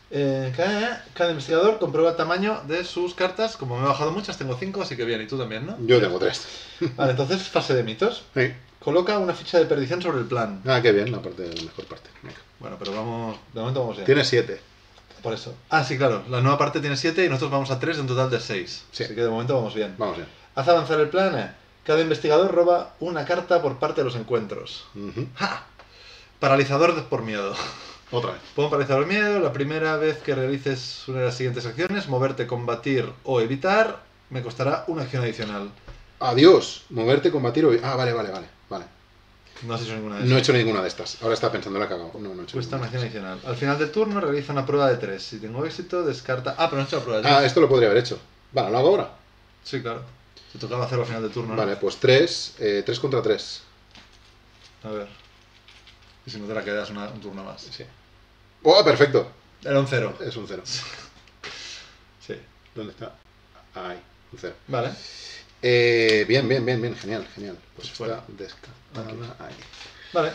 Cada investigador comprueba el tamaño de sus cartas. Como me he bajado muchas, tengo 5, así que bien. Y tú también, ¿no? Yo tengo 3. Vale, entonces fase de mitos. Sí. Coloca una ficha de perdición sobre el plan. Ah, qué bien, la mejor parte. Venga. Bueno, pero vamos. De momento vamos bien. Tiene 7. Por eso. Ah, sí, claro. La nueva parte tiene 7 y nosotros vamos a 3 de un total de 6. Sí. Así que de momento vamos bien. Vamos bien. Haz avanzar el plan. Cada investigador roba una carta por parte de los encuentros. Ujú. ¡Ja! Paralizador por miedo. Otra vez. Puedo paralizar el miedo. La primera vez que realices una de las siguientes acciones, moverte, combatir o evitar, me costará una acción adicional. Adiós. Moverte, combatir o... Ah, vale. No has hecho ninguna de esas. No he hecho ninguna de estas. Ahora está pensando, la he cagado. No he hecho Cuesta una ninguna. acción adicional. Al final del turno realiza una prueba de 3. Si tengo éxito, descarta... Ah, pero no he hecho la prueba de 3. Ah, esto lo podría haber hecho. Vale, ¿lo hago ahora? Sí, claro. Se tocaba hacerlo al final del turno, ¿no? Vale, pues 3. 3 contra 3. A ver. Y si no te la quedas un turno más. Sí. ¡Oh, perfecto! Era un 0. Es un 0. Sí. ¿Dónde está? Ahí, un 0. Vale. Bien. Genial. Pues Fuera. está descartada ahí. Vale.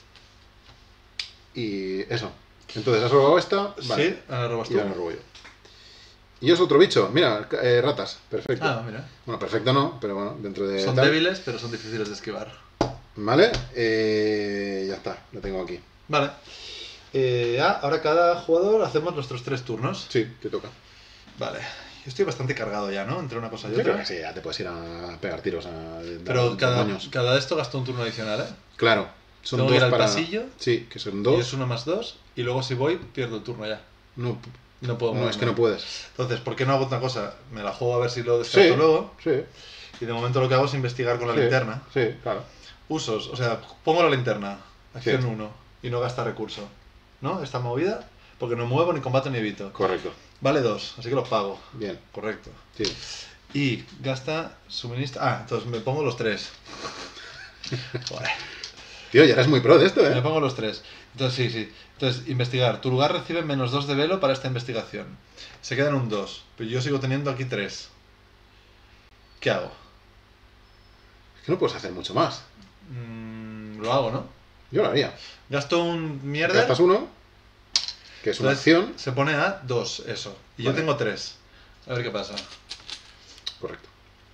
Y eso. Entonces, ¿has robado esta? Vale. Sí, ahora robas Y tú. ahora robo yo. Y es otro bicho. Mira, ratas. Perfecto. Ah, mira. Bueno, perfecto no, pero bueno, dentro de... Son tal. débiles, pero son difíciles de esquivar. Vale. Ya está. Lo tengo aquí. Vale. Ahora cada jugador hacemos nuestros 3 turnos. Sí, te toca. Vale. Yo estoy bastante cargado ya, ¿no? Entre una cosa y Yo creo otra. que sí, ya te puedes ir a pegar tiros. Pero dar cada moños. de esto gasta un turno adicional, ¿eh? Claro. Son Tengo que dos ir al para... pasillo. Sí, que son Y 2. es 1 más 2. Y luego si voy, pierdo el turno ya. No, No puedo No, moverme. es que no puedes. Entonces, ¿por qué no hago otra cosa? Me la juego a ver si lo descarto Sí, luego. sí, Y de momento lo que hago es investigar con la sí, linterna. Sí, claro. Usos, o sea, pongo la linterna, acción Sí. 1, y no gasta recurso. ¿No? Esta movida, porque no muevo, ni combato, ni evito. Correcto. Vale 2, así que los pago. Bien. Correcto. Sí. Y gasta suministro. Ah, entonces me pongo los 3. Joder. Tío, ya eres muy pro de esto, Me ¿eh? pongo los 3. Entonces, sí. Entonces, investigar. Tu lugar recibe -2 de velo para esta investigación. Se queda en un 2, pero yo sigo teniendo aquí 3. ¿Qué hago? Es que no puedes hacer mucho más. Lo hago, ¿no? Yo lo haría. Gasto un mierda. Gastas uno, que es una acción. Se pone a 2, eso. Y Vale. yo tengo 3. A ver qué pasa. Correcto.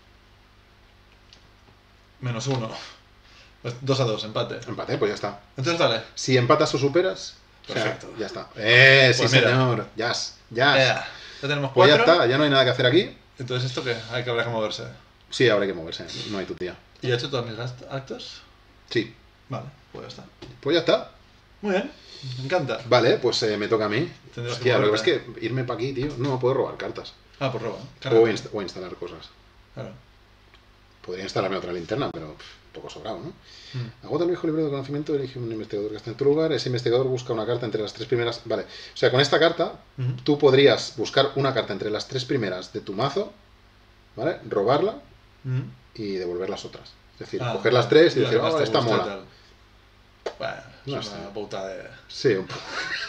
-1. 2 a 2, empate. Empate, pues ya está. Entonces, dale. Si empatas o superas, o sea, Perfecto. ya está. Sí, Pues mira. señor. Jazz. Jazz. Ya tenemos 4. Pues ya está, ya no hay nada que hacer aquí. Entonces, ¿esto qué? Hay que habrá que moverse. Sí, habrá que moverse, no hay tu tía. ¿Y ya he hecho todos mis actos? Sí, Vale, pues ya está. pues ya está. Muy bien, me encanta. Vale, pues me toca a mí. Tendrás que Hostia, lo que pasa moverte. es que irme para aquí, tío, no puedo robar cartas. Ah, pues roba. O, Cárgate. o instalar cosas. Claro. Podría instalarme otra linterna, pero un poco sobrado, ¿no? Mm. Agota el viejo libro de conocimiento, elige un investigador que está en tu lugar. Ese investigador busca una carta entre las 3 primeras. Vale, o sea, con esta carta Ujú. tú podrías buscar una carta entre las 3 primeras de tu mazo, ¿vale? Robarla Ujú. y devolver las otras. Es decir, Ah, coger las 3 y la decir, que más oh, te esta gusta y mola. tal. Bueno, No es sé. una puta de... Sí, un poco.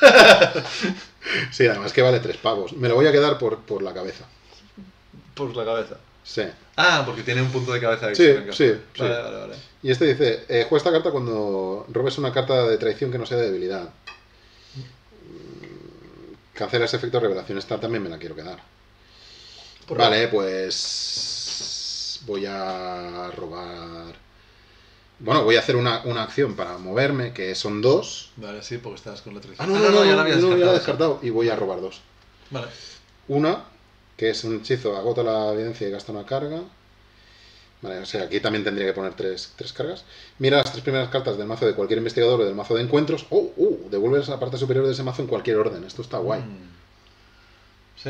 Sí, además que vale 3 pavos. Me lo voy a quedar por la cabeza. Por la cabeza. Sí. Ah, porque tiene un punto de cabeza Sí, extra. sí, Vale, sí. vale. Y este dice, juega esta carta cuando robes una carta de traición que no sea de debilidad. Cancela ese efecto de revelación. Esta también me la quiero quedar. Por Vale, pues voy a robar... Bueno, voy a hacer una acción para moverme, que son 2. Vale, sí, porque estabas con la traición. Ah, no, ya la había ya la he descartado. descartado. Y voy a robar 2. Vale. Una, que es un hechizo, agota la evidencia y gasta una carga. Vale, o sea, aquí también tendría que poner 3 cargas. Mira las 3 primeras cartas del mazo de cualquier investigador o del mazo de encuentros. Devuelves a la parte superior de ese mazo en cualquier orden. Esto está guay. Sí.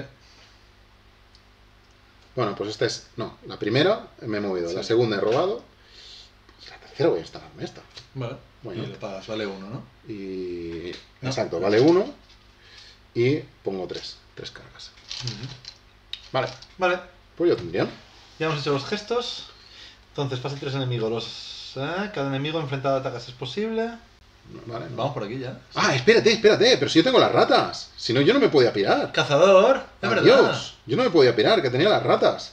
Bueno, pues esta es... No, la primera me he movido. Sí. La segunda he robado. Y la tercera voy a instalarme esta. Vale. Bueno. Y le pagas, vale 1, ¿no? Y... No. Exacto, vale 1. Y pongo 3 cargas. Vale, Vale. pues yo tendría. Ya hemos hecho los gestos. Entonces, pasan 3 enemigos. Cada enemigo enfrentado a ataques es posible. Vale. Vamos por aquí ya. Ah, espérate, pero si yo tengo las ratas. Si no, yo no me podía pirar. Cazador, es verdad. Adiós. Yo no me podía pirar, que tenía las ratas.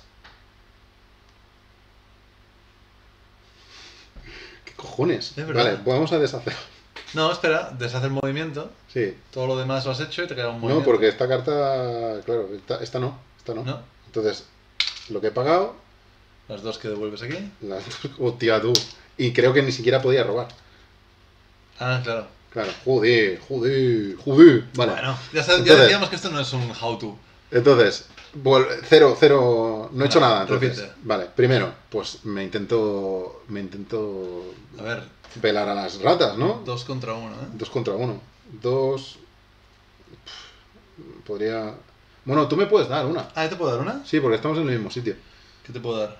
¿Qué cojones? Es verdad. Vale, pues vamos a deshacer. No, espera, deshace el movimiento. Sí. Todo lo demás lo has hecho y te queda un No, movimiento. porque esta carta... Claro, esta no. No. Entonces, lo que he pagado... Las 2 que devuelves aquí. Las... Hostia, tú. Y creo que ni siquiera podía robar. Ah, claro. Claro, joder. Vale. Bueno, ya Entonces- decíamos que esto no es un how to. Entonces, cero, no he hecho Vale, nada. Entonces, repite. vale, primero, pues me intento A ver, pelar a las ratas, ¿no? 2 contra 1, ¿eh? 2 contra 1. 2. Podría. Bueno, tú me puedes dar una. Ah, ¿yo te puedo dar una? Sí, porque estamos en el mismo sitio. ¿Qué te puedo dar?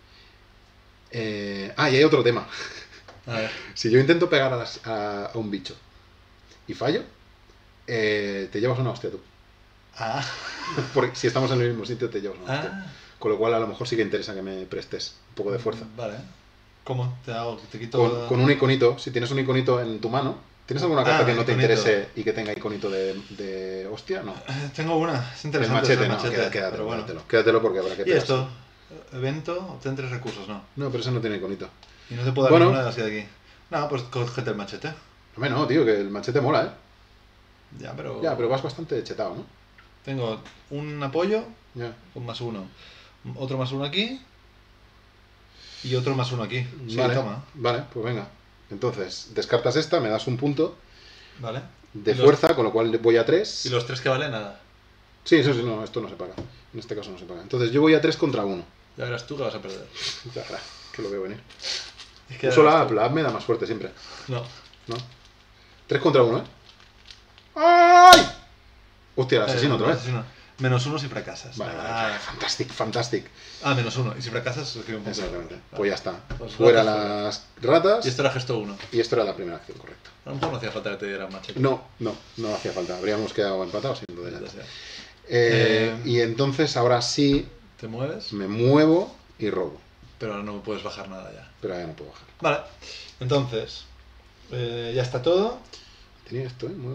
Y hay otro tema. A ver. Si yo intento pegar a un bicho y fallo, te llevas una hostia tú. Ah, Porque si estamos en el mismo sitio, te llevas una hostia. ah. Con lo cual, a lo mejor sí que interesa que me prestes un poco de fuerza. Vale. ¿Cómo? Te quito. Con un iconito, si tienes un iconito en tu mano, ¿tienes alguna carta que no te iconito. interese y que tenga iconito de hostia? No. Tengo una, es El interesante. machete, el no, machete, quédatelo, pero bueno. quédatelo porque habrá que ¿Y pegarse. esto? Evento, obtén 3 recursos, ¿no? No, pero ese no tiene iconito. Y no te puedo dar Bueno. ninguna de así de aquí. No, pues cógete el machete. Hombre, no, tío, que el machete mola, ¿eh? Ya, pero. Ya, pero vas bastante chetado, ¿no? Tengo un apoyo Ya. con +1. Otro +1 aquí. Y otro +1 aquí. Sí, Vale, toma. vale, pues venga. Entonces, descartas esta, me das un punto Vale. de Y los- fuerza, con lo cual voy a 3. Y los 3 que valen, nada. Sí, eso sí, no, esto no se paga. En este caso no se paga. Entonces yo voy a 3 contra 1. Ya verás tú que vas a perder. Ya, que lo veo venir. Es que Uso verás la app, tú. la app me da más fuerte siempre. No. ¿No? 3 contra 1, ¿eh? ¡Ay! Hostia, el asesino otra vez. Asesino. -1 si fracasas. Vale, Ah, vale. Fantastic. -1. Y si fracasas, recibe un punto. Exactamente. Vale. Pues ya está. Pues Fuera ratas las ratas. Y esto era gesto 1. Y esto era la primera acción, correcto. A lo mejor no hacía falta que te dieran machete. No hacía falta. Habríamos quedado empatados sin duda. Ya sea. Y entonces ahora sí Te mueves, me muevo y robo. pero ahora no puedes bajar nada ya. Pero ya no puedo bajar. Vale. Entonces, ya está todo. Tenía esto, ¿eh?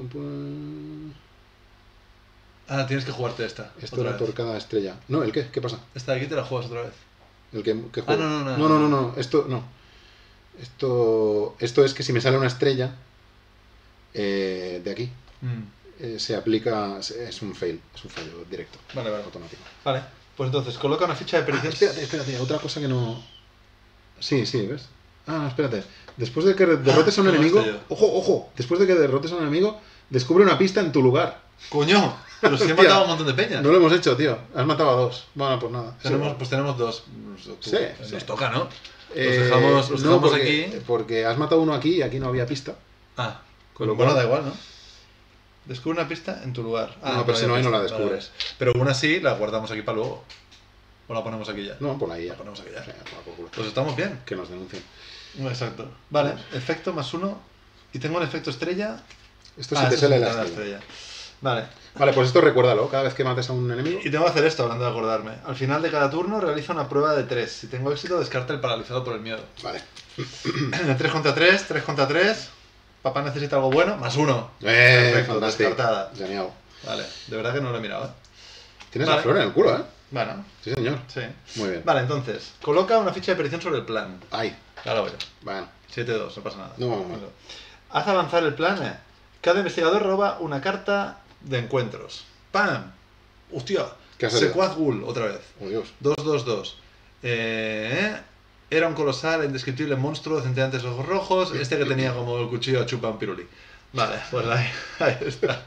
Ah, tienes que jugarte esta. Esto otra era vez. por cada estrella. No, ¿el qué? ¿Qué pasa? Esta de aquí te la juegas otra vez. ¿El que juego? no. Esto no. Esto es que si me sale una estrella de aquí, se aplica. Es un fail. Es un fallo directo. Vale. Automático. Vale. Pues entonces, coloca una ficha de perdición. Espérate. Otra cosa que no. Sí, ¿ves? Espérate. Después de que derrotes a un ¿cómo enemigo. estoy yo? Ojo. Después de que derrotes a un enemigo, descubre una pista en tu lugar. ¡Coño! Pero si he Hostia. matado a un montón de peña. No lo hemos hecho, tío. Has matado a 2. Bueno, pues nada. Tenemos 2. Sí. Nos toca, ¿no? Los dejamos porque, aquí. Porque has matado uno aquí y aquí no había pista. Ah, Con lo bueno, cual- da igual, ¿no? Descubre una pista en tu lugar. No, pero si no, ahí no la descubres. Vale. Pero una sí, la guardamos aquí para luego. O la ponemos aquí ya. No, por ahí ya. La ponemos aquí ya. O sea, toma por culo. Pues estamos bien. Que nos denuncien. Exacto. Vale, efecto +1. Y tengo el efecto estrella. Esto sí te eso sale me la da estrella. Vale. Vale, pues esto recuérdalo. Cada vez que mates a un enemigo. Y tengo que hacer esto, hablando de acordarme. Al final de cada turno realiza una prueba de 3. Si tengo éxito, descarta el paralizado por el miedo. Vale. 3 contra 3, 3 contra 3. Papá necesita algo bueno, +1. Perfecto, Fantástico. descartada. Genial. Vale, de verdad que no lo he mirado, ¿eh? Tienes Vale. la flor en el culo, ¿eh? Bueno, Sí, señor. sí. Muy bien. Vale, entonces, coloca una ficha de perdición sobre el plan. Ay. Ya lo veo. Bueno. 7-2, no pasa nada. No vamos mal. Haz avanzar el plan. Cada investigador roba una carta de encuentros. ¡Pam! ¡Hostia! ¿Qué has salido? Secuaz Ghoul, otra vez. Oh, Dios. 2-2-2. Era un colosal, indescriptible monstruo de centellantes ojos rojos. Este que tenía como el cuchillo a chupa un piruli. Vale, pues ahí está.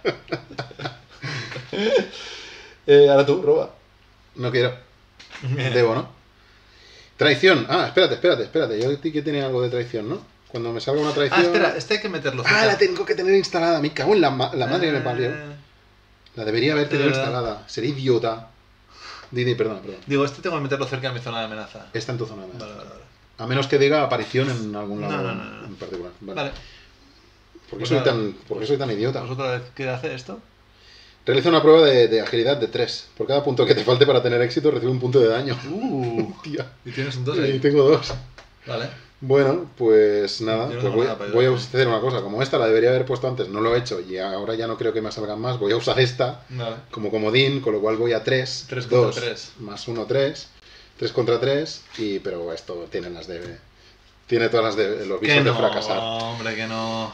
Ahora tú, roba. No quiero. Debo, ¿no? Traición. Espérate. Yo ti que tenía algo de traición, ¿no? Cuando me salga una traición. Espera, este hay que meterlo. La tengo que tener instalada. Me cago en la madre que me parió. Eh, La debería haber tenido de verdad. instalada. Seré idiota. Didi, perdón. Digo, este tengo que meterlo cerca de mi zona de amenaza. Está en tu zona de amenaza. Vale. A menos que diga aparición en algún lado No. en particular. Vale. ¿Por Pues qué nada. soy tan idiota? ¿Pues otra vez qué hace esto? Realiza una prueba de agilidad de 3. Por cada punto que te falte para tener éxito, recibe un punto de daño. Tía. Y tienes un 2 Y ahí. tengo 2. Vale. Bueno, pues nada, Yo no pues tengo nada para voy a ayudarte. hacer una cosa. Como esta la debería haber puesto antes, no lo he hecho y ahora ya no creo que me salgan más. Voy a usar esta Vale. como comodín, con lo cual voy a 3. 3 2 contra 3. más 1, 3. 3 contra 3. Pero esto tiene las de. Tiene todas las de los Que visos de no, fracasar. hombre, que no.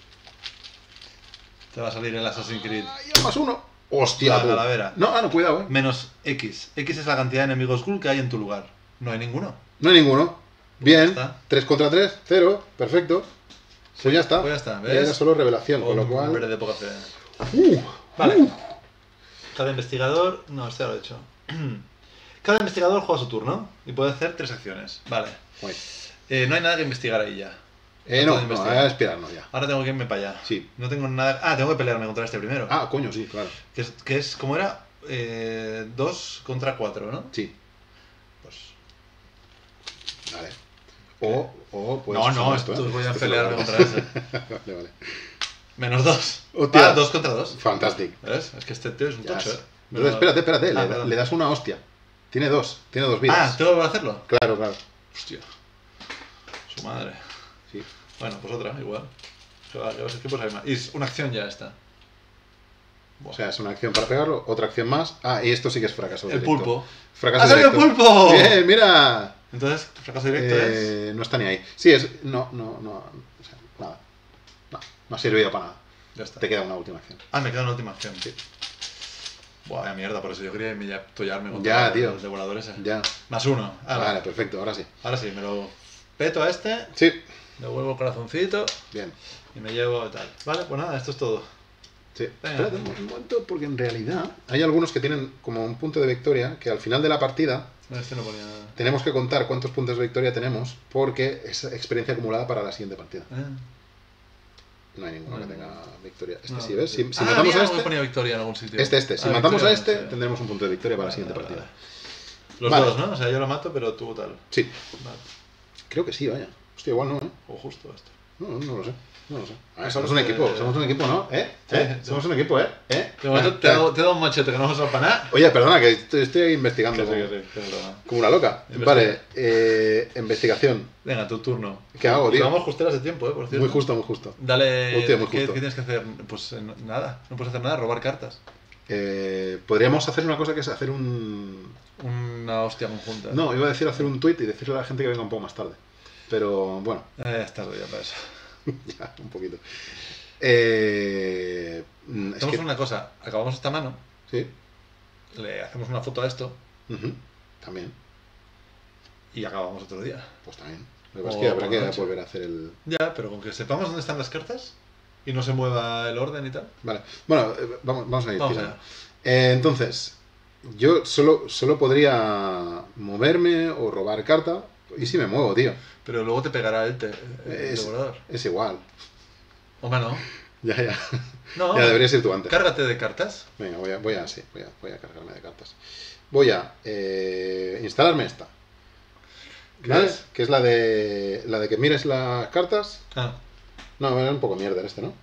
Te va a salir el Assassin's Creed. ¡Ay, más 1! ¡Hostia! La tú! calavera. No, cuidado, Menos X. X es la cantidad de enemigos ghoul que hay en tu lugar. No hay ninguno. No hay ninguno. Bien. Ya está. 3 contra 3, 0. Perfecto. Pues ya está. Pues ya está, Ya ¿ves? era solo revelación, con lo Hombre cual. de poca fe. ¡Uh! Vale. Cada investigador. No, este ya lo he hecho. Cada investigador juega su turno y puede hacer 3 acciones. Vale. Guay. No hay nada que investigar ahí ya. No, Puedo investigar. a esperarnos ya. Ahora tengo que irme para allá. Sí. No tengo nada. Ah, tengo que pelearme contra este primero. Ah, coño, sí, claro. Que es ¿cómo era? 2 contra 4, ¿no? Sí, Pues. vale. O puedes No, usar no, esto, esto voy a Esto pelearme lo contra vale. ese. Vale. Menos 2. Hostia. 2 contra 2. Fantástico. ¿Ves? Es que este tío es un Ya tocho, es. ¿eh? Entonces, espérate. perdón. Le das una hostia. Tiene dos Ah, vidas. ¿tengo que volver a hacerlo? Claro. Hostia. Su madre. Sí. Bueno, pues otra, igual. ¿Qué pues hay más? Y es una acción ya esta. O sea, es una acción para pegarlo, otra acción más. Ah, y esto sí que es fracaso El directo. pulpo. Fracaso ¡Ha salido directo. pulpo! Bien, mira. Entonces, fracaso directo es. No está ni ahí. Sí, es. No. O sea, nada. No ha servido para nada. Ya está. Te queda una última acción. Ah, me queda una última acción. Sí. Buah, vaya mierda, por eso yo quería tollarme Ya, contra tío. el devorador ese. Ya. Más 1. Vale, perfecto, ahora sí. Ahora sí, me lo peto a este, Sí. devuelvo el corazoncito Bien. y me llevo tal. Vale, pues nada, esto es todo. Sí. Venga. Espérate un momento, porque en realidad hay algunos que tienen como un punto de victoria que al final de la partida No, este no ponía nada. tenemos que contar cuántos puntos de victoria tenemos porque es experiencia acumulada para la siguiente partida. No hay ninguno que tenga victoria. Este No, sí, ¿ves? Si mira, matamos a me este... ponía victoria en algún sitio. Si Ah, matamos a victoria, este, sí. tendremos un punto de victoria para la siguiente Vale, partida. Los Vale. dos, ¿no? O sea, yo lo mato, pero tú tal. Sí, Vale. creo que sí, vaya. Hostia, igual no, ¿eh? O justo esto. No lo sé. No lo sé. A ver, Somos somos un equipo, ¿no? Sí. Somos un equipo, ¿eh? De momento te he dado un machete que no vamos a para nada. Oye, perdona, que estoy investigando Que sí, que es broma. como una loca. Investiga. Vale, investigación. Venga, tu turno. ¿Qué hago, Y tío? vamos justeras de tiempo, por cierto. Muy justo, muy justo. Dale. Hostia, muy ¿Qué justo. tienes que hacer? Pues nada, no puedes hacer nada, robar cartas. Podríamos hacer una cosa que es hacer un... Una hostia conjunta. No, iba a decir hacer un tweet y decirle a la gente que venga un poco más tarde. Pero bueno, Ya es tarde ya para eso. ya, un poquito. Es Hacemos que... una cosa, acabamos esta mano, Sí, le hacemos una foto a esto ujú, también. y acabamos otro día. Pues también. Lo que pasa es que habrá por que la noche. volver a hacer el... Ya, pero con que sepamos dónde están las cartas y no se mueva el orden y tal. Vale, bueno, vamos a ir Vamos tirando. allá. Entonces, yo solo podría moverme o robar carta. ¿Y si me muevo, tío? Pero luego te pegará el Es, devorador. es igual. Hombre, no. Ya. No, Ya deberías ir tú antes. cárgate de cartas. Venga, voy a cargarme de cartas. Voy a instalarme esta. ¿Qué ¿Vale? es? Que es la de que mires las cartas. Ah, No, era un poco mierda este, ¿no?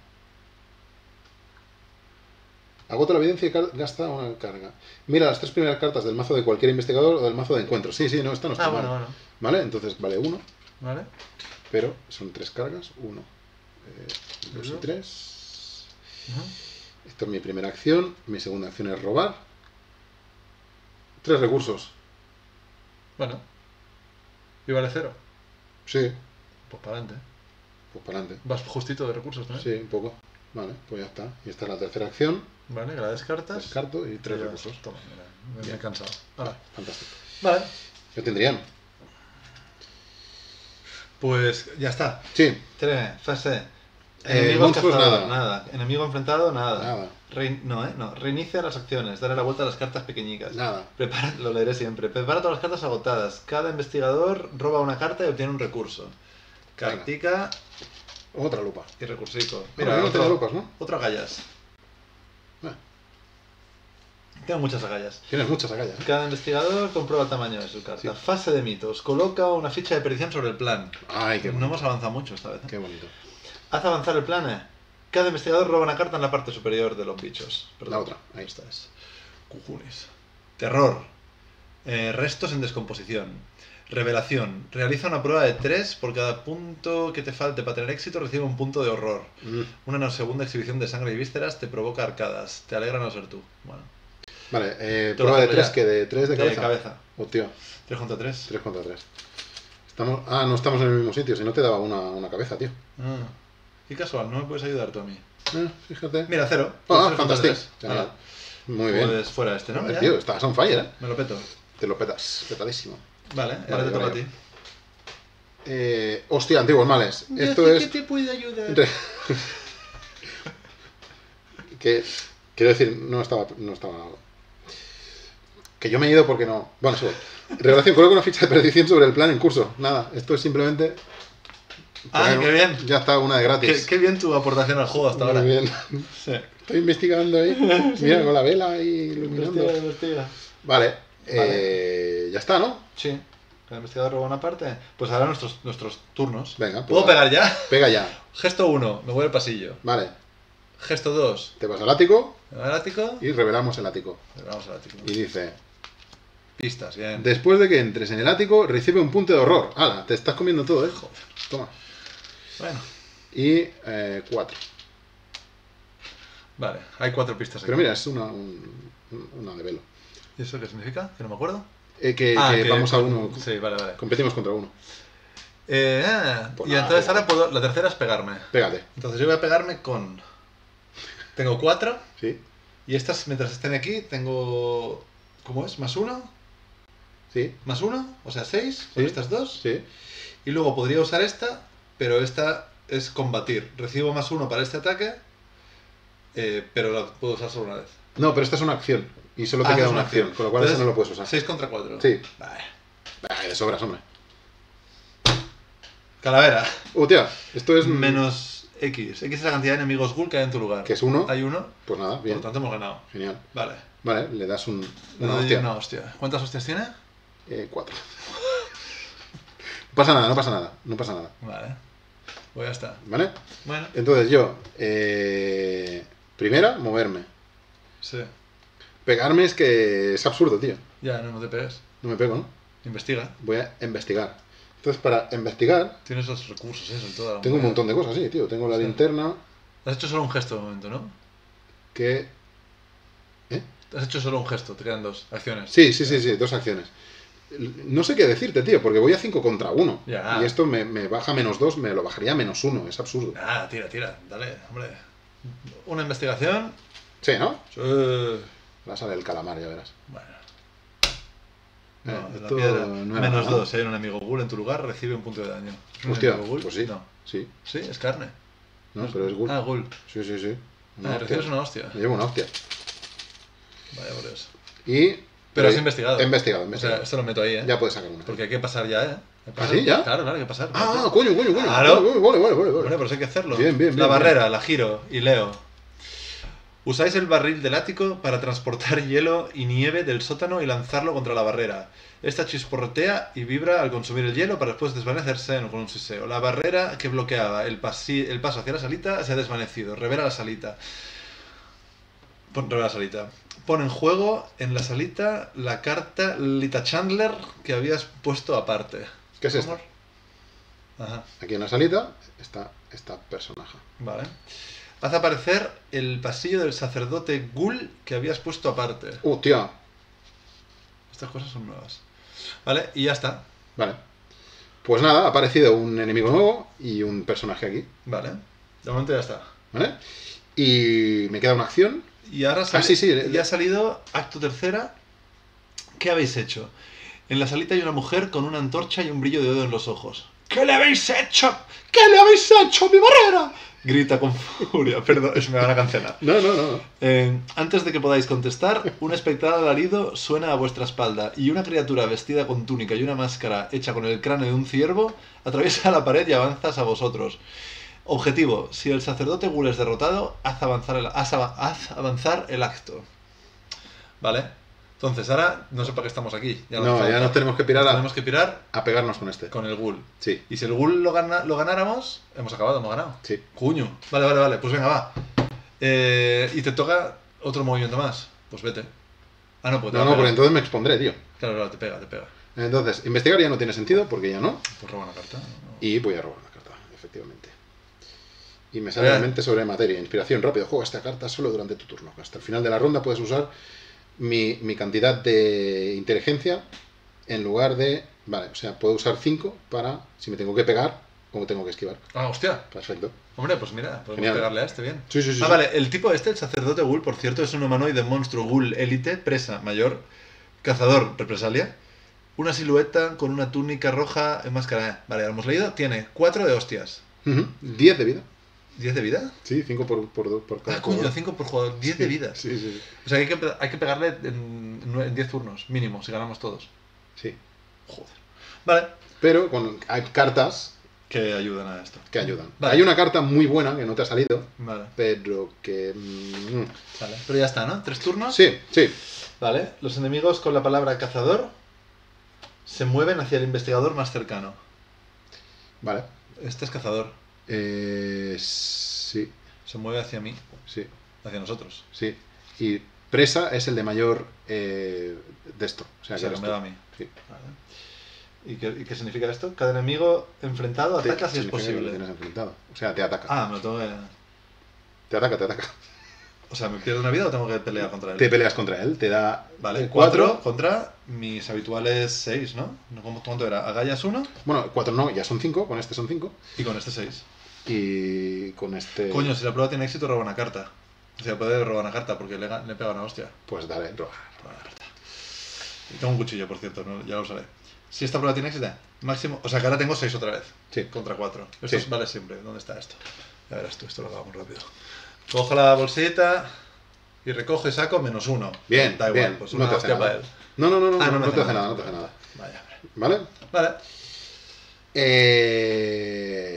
Agota la evidencia y gasta una carga. Mira las 3 primeras cartas del mazo de cualquier investigador o del mazo de encuentros. Sí, no, esta no está mal. bueno. ¿Vale? Entonces vale 1, Vale. pero son 3 cargas. 1, 2 y Uno. 3. Ujú. Esta es mi primera acción. Mi segunda acción es robar. 3 recursos. Bueno. ¿Y vale 0? Sí, Pues para adelante. pues para adelante. Vas justito de recursos, ¿no? Sí, un poco. Vale, pues ya está. Y esta es la tercera acción. Vale, que la descartas. Descarto y 3 Ya, recursos. Toma, mira, me he Bien. cansado. Vale. Fantástico. Vale. ¿Qué tendrían? Pues ya está. Sí, Fase. monstruos, cazados, nada. Enemigo enfrentado, nada. Nada. No. Reinicia las acciones. Dale la vuelta a las cartas pequeñicas. Nada. Lo leeré siempre. Prepara todas las cartas agotadas. Cada investigador roba una carta y obtiene un recurso. Cartica Otra lupa. y recursico. Mira, no tengo lupas, ¿no? Otro agallas. Ah, Tengo muchas agallas. tienes muchas agallas. Cada investigador comprueba el tamaño de su carta. Sí. Fase de mitos. Coloca una ficha de predicción sobre el plan. Ay, qué No bonito. hemos avanzado mucho esta vez. Qué bonito. Haz avanzar el plan. Cada investigador roba una carta en la parte superior de los bichos. La otra, ahí. Esta es. Cujunis. Terror. Restos en descomposición. Revelación. Realiza una prueba de 3 por cada punto que te falte para tener éxito. Recibe un punto de horror. Una segunda exhibición de sangre y vísceras te provoca arcadas. Te alegra no ser tú. Bueno. Vale, Te prueba lo de hago 3 ya. que de 3 de cabeza. cabeza. Oh, tío, 3 contra 3. 3 contra 3. No estamos en el mismo sitio, si no te daba una cabeza, tío. Ah, qué casual, no me puedes ayudar tú a mí. Fíjate. Mira, 0. Ah, fantástico. Genial. Muy bien. Pues fuera este, ¿no? Joder, Ya. tío, estás on fire, ¿eh? Me lo peto. Te lo petas, petadísimo. Vale, ahora Vale, te toca a vale. ti. Hostia, antiguos males. Esto es... te puede ayudar? que, quiero decir, no estaba... Que yo me he ido porque no... Bueno, sí. Revelación, coloca una ficha de predicción sobre el plan en curso. Nada, esto es simplemente... Ah, qué bien. Ya está, una de gratis. Qué bien tu aportación al juego hasta Muy ahora. bien. Sí. Estoy investigando ahí. Mira, con la vela ahí iluminando. Investiga. Vale, Vale. ya está, ¿no? Sí. ¿El investigador roba una parte? Pues ahora nuestros turnos. Venga, pues ¿Puedo va. pegar ya? Pega ya. Gesto 1, me voy al pasillo. Vale, Gesto 2, te vas al ático me voy al ático. y revelamos el ático. Vamos al ático. Y dice... Pistas, bien. Después de que entres en el ático, recibe un punto de horror. ¡Hala! Te estás comiendo todo, ¿eh? Toma. Bueno, Y 4. vale, hay 4 pistas aquí. Pero mira, es una de velo. ¿Y eso qué significa? Que no me acuerdo. Que vamos a uno. Sí, vale. Competimos contra uno. Pues y nada, entonces ya. ahora puedo. La tercera es pegarme. Pégate. Entonces yo voy a pegarme con. Tengo 4. ¿Sí? Y estas, mientras estén aquí, tengo. ¿Cómo es? ¿Más 1? ¿Sí? ¿Más 1? O sea, 6 con Sí. estas dos. ¿Sí? Y luego podría usar esta, pero esta es combatir. Recibo más 1 para este ataque, pero la puedo usar solo una vez. No, pero esta es una acción. Y solo te Ah, queda es una acción. Con lo cual Entonces, esa no lo puedes usar. 6 contra 4. Sí. Vale. De sobras, hombre. Calavera. Hostia, esto es... Menos X. X es la cantidad de enemigos ghoul que hay en tu lugar. Que es 1. Hay 1. Pues nada, Por bien. lo tanto hemos ganado. Genial. Vale. Vale, le das Le una doy hostia. una hostia. ¿Cuántas hostias tiene? 4. No pasa nada, no pasa nada. No pasa nada. Vale. Pues ya está. ¿Vale? Bueno. Entonces yo, primera, moverme. Sí. Pegarme es que es absurdo, tío. Ya, no te pegues. No me pego, ¿no? Investiga. Voy a investigar. Entonces, para investigar, Tienes los recursos, eso, en toda la tengo un movida. montón de cosas, sí, tío. Tengo la Sí. linterna Has hecho solo un gesto de momento, ¿no? que... Has hecho solo un gesto, te quedan 2 acciones. Sí, 2 acciones. No sé qué decirte, tío, porque voy a 5 contra 1. Ya. Y esto me baja -2, me lo bajaría a -1. Es absurdo. Ah, tira, dale, hombre. Una investigación. Sí, ¿no? Sí. Va a salir el calamar, ya verás. Bueno. No, es la esto piedra. no era nada. -2, si hay un enemigo ghoul en tu lugar, recibe un punto de daño. ¿Es un Hostia, enemigo ghoul? pues sí. No. Sí, Sí, es carne. no, pero es ghoul. Ah, ghoul. Sí. Una Ah, hostia. recibes una hostia. Me llevo una hostia. Vaya por eso. Y... Pero has investigado. He investigado, O sea, esto lo meto ahí, ¿eh? Ya puedes sacar una. Porque hay que pasar ya, ¿eh? Hay que ¿Ah, pasar. sí? ¿Ya? Claro, hay que pasar. Ah, coño. Claro. Vale. Bueno, pues hay que hacerlo. Bien, La barrera, la giro y leo. Usáis el barril del ático para transportar hielo y nieve del sótano y lanzarlo contra la barrera. Esta chisporrotea y vibra al consumir el hielo para después desvanecerse con un siseo. La barrera que bloqueaba el paso hacia la salita se ha desvanecido. Revela la salita. Revela la salita. Pon en juego en la salita la carta Lita Chandler que habías puesto aparte. ¿Qué es esto? Ajá. Aquí en la salita está esta personaje. Vale. Haz aparecer el pasillo del sacerdote Ghoul que habías puesto aparte. Tío. Estas cosas son nuevas. Vale, y ya está. Vale. Pues nada, ha aparecido un enemigo nuevo y un personaje aquí. Vale. De momento ya está. ¿Vale? Y me queda una acción. Y ahora sí. ya ha salido acto tercera. ¿Qué habéis hecho? En la salita hay una mujer con una antorcha y un brillo de odio en los ojos. ¿Qué le habéis hecho? ¿Qué le habéis hecho a mi barrera? Grita con furia. Perdón, me van a cancelar. No. Antes de que podáis contestar, un espectral alarido suena a vuestra espalda y una criatura vestida con túnica y una máscara hecha con el cráneo de un ciervo atraviesa la pared y avanza a vosotros. Objetivo: si el sacerdote Ghoul es derrotado, haz avanzar el acto. ¿Vale? Entonces, ahora no sé para qué estamos aquí. Ya nos tenemos que pirar a pegarnos con este. Con el Ghoul. Sí. Y si el Ghoul lo ganáramos, hemos ganado. Sí. Cuño. Vale. Pues venga, va. Y te toca otro movimiento más. Pues vete. Ah, no, pues No, porque entonces me expondré, tío. Claro, te pega. Entonces, investigar ya no tiene sentido porque ya no. Pues roba una carta. No. Y voy a robar una carta, efectivamente. Y me sale mente sobre materia. Inspiración, rápido. Juega esta carta solo durante tu turno. Hasta el final de la ronda puedes usar mi cantidad de inteligencia en lugar de... Vale, o sea, puedo usar 5 para si me tengo que pegar o tengo que esquivar. Ah, hostia. Perfecto. Hombre, pues mira, podemos Genial. pegarle a este bien. Sí. Vale, el tipo el sacerdote Ghoul, por cierto, es un humanoide monstruo Ghoul élite, presa, mayor, cazador, represalia. Una silueta con una túnica roja en máscara. Vale, ya lo hemos leído. Tiene 4 de hostias. 10 de vida. ¿10 de vida? Sí, 5 por cada Ah, coño, jugador. 5 por jugador. 10 de vida. Sí. O sea, hay que pegarle en 10 turnos, mínimo, si ganamos todos. Sí. Joder. Vale. Pero hay cartas Que ayudan a esto. que ayudan. Vale. Hay una carta muy buena que no te ha salido, Vale. pero que... Vale. Pero ya está, ¿no? 3 turnos. Sí. Vale. Los enemigos con la palabra cazador se mueven hacia el investigador más cercano. Vale. Este es cazador. Sí. Se mueve hacia mí, Sí. hacia nosotros. Sí. Y presa es el de mayor de esto. O sea, O sea, que que eres me tú. da a mí. Sí. Vale. ¿Y qué significa esto? Cada enemigo enfrentado ataca si es Significa que lo posible. tienes enfrentado. O sea, te ataca. Ah, me lo tengo que... Te ataca. O sea, ¿me pierdo una vida o tengo que pelear contra él? Te peleas contra él, te da... Vale, 4. 4 contra mis habituales 6, ¿no? ¿Cuánto era? Agallas 1 Bueno, 4 no, ya son 5. Con este son 5. y con este 6. Y con este... Coño, si la prueba tiene éxito, roba una carta. O sea, puede robar una carta porque le pega una hostia. Pues dale, roba. Roba una carta. Y tengo un cuchillo, por cierto, ¿no? Ya lo usaré. Si esta prueba tiene éxito, máximo... O sea, que ahora tengo 6 otra vez. Sí. Contra 4. Esto Sí. vale siempre. ¿Dónde está esto? Ya verás tú, esto lo hago muy rápido. Cojo la bolsita y recojo y saco -1. Bien, Da igual, bien. pues No una te hace hostia para nada. él. No, Ah, no te hace nada, no te hace nada. Vaya, hombre. ¿Vale? Vale.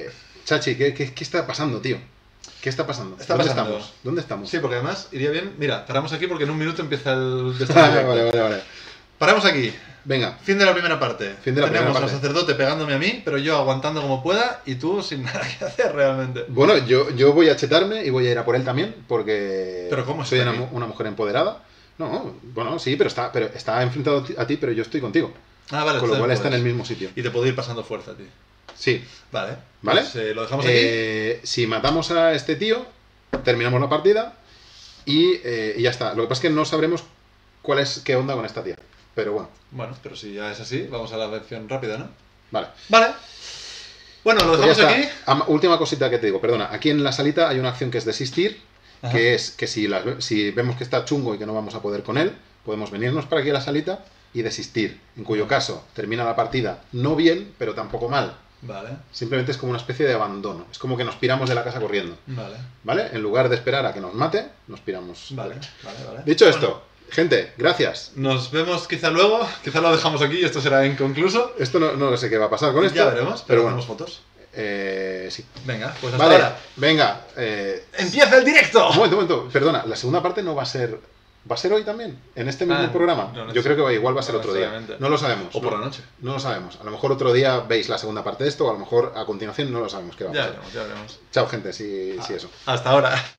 Chachi, ¿qué está pasando, tío? ¿Qué está pasando? Está ¿Dónde pasando. estamos? ¿Dónde estamos? Sí, porque además iría bien... Mira, paramos aquí porque en un minuto empieza el Ah, destino directo. vale. Paramos aquí. Venga, Fin de la primera parte. Fin de la primera Tenemos al parte. sacerdote pegándome a mí, pero yo aguantando como pueda y tú sin nada que hacer realmente. bueno, yo voy a chetarme y voy a ir a por él también, porque ¿Pero cómo soy está una, aquí? una mujer empoderada. No, bueno, sí, pero está enfrentado a ti, pero yo estoy contigo. Ah, vale. Con lo entonces cual está en puedes. el mismo sitio. Y te puedo ir pasando fuerza a ti. Sí, Vale. ¿vale? Pues, lo dejamos aquí. Si matamos a este tío, terminamos la partida y ya está. Lo que pasa es que no sabremos qué onda con esta tía. Pero bueno, Bueno, pero si ya es así, vamos a la versión rápida, ¿no? vale. Vale. Bueno, lo Pues ya dejamos está. aquí. Última cosita que te digo, perdona. Aquí en la salita hay una acción que es desistir, Ajá. que es que si vemos que está chungo y que no vamos a poder con él, podemos venirnos para aquí a la salita y desistir. En cuyo caso termina la partida no bien, pero tampoco mal. Vale. Simplemente es como una especie de abandono. Es como que nos piramos de la casa corriendo. Vale. ¿Vale? En lugar de esperar a que nos mate, nos piramos. Vale. Vale. Dicho Bueno, esto, gente, gracias. nos vemos quizá luego. Quizá lo dejamos aquí y esto será inconcluso. Esto no sé qué va a pasar con esto. Ya veremos, pero pero bueno. tenemos fotos. Sí. Venga, pues hasta Vale, ahora. venga. ¡Empieza el directo! Un momento. Perdona, la segunda parte no va a ser... ¿Va a ser hoy también? ¿En este mismo programa? no Yo creo que igual va a ser no otro día. necesariamente. No lo sabemos. O por no, la noche. No lo sabemos. A lo mejor otro día veis la segunda parte de esto, o a lo mejor a continuación no lo sabemos qué va a Ya pasar. veremos, ya veremos. Chao, gente, sí eso. Hasta ahora.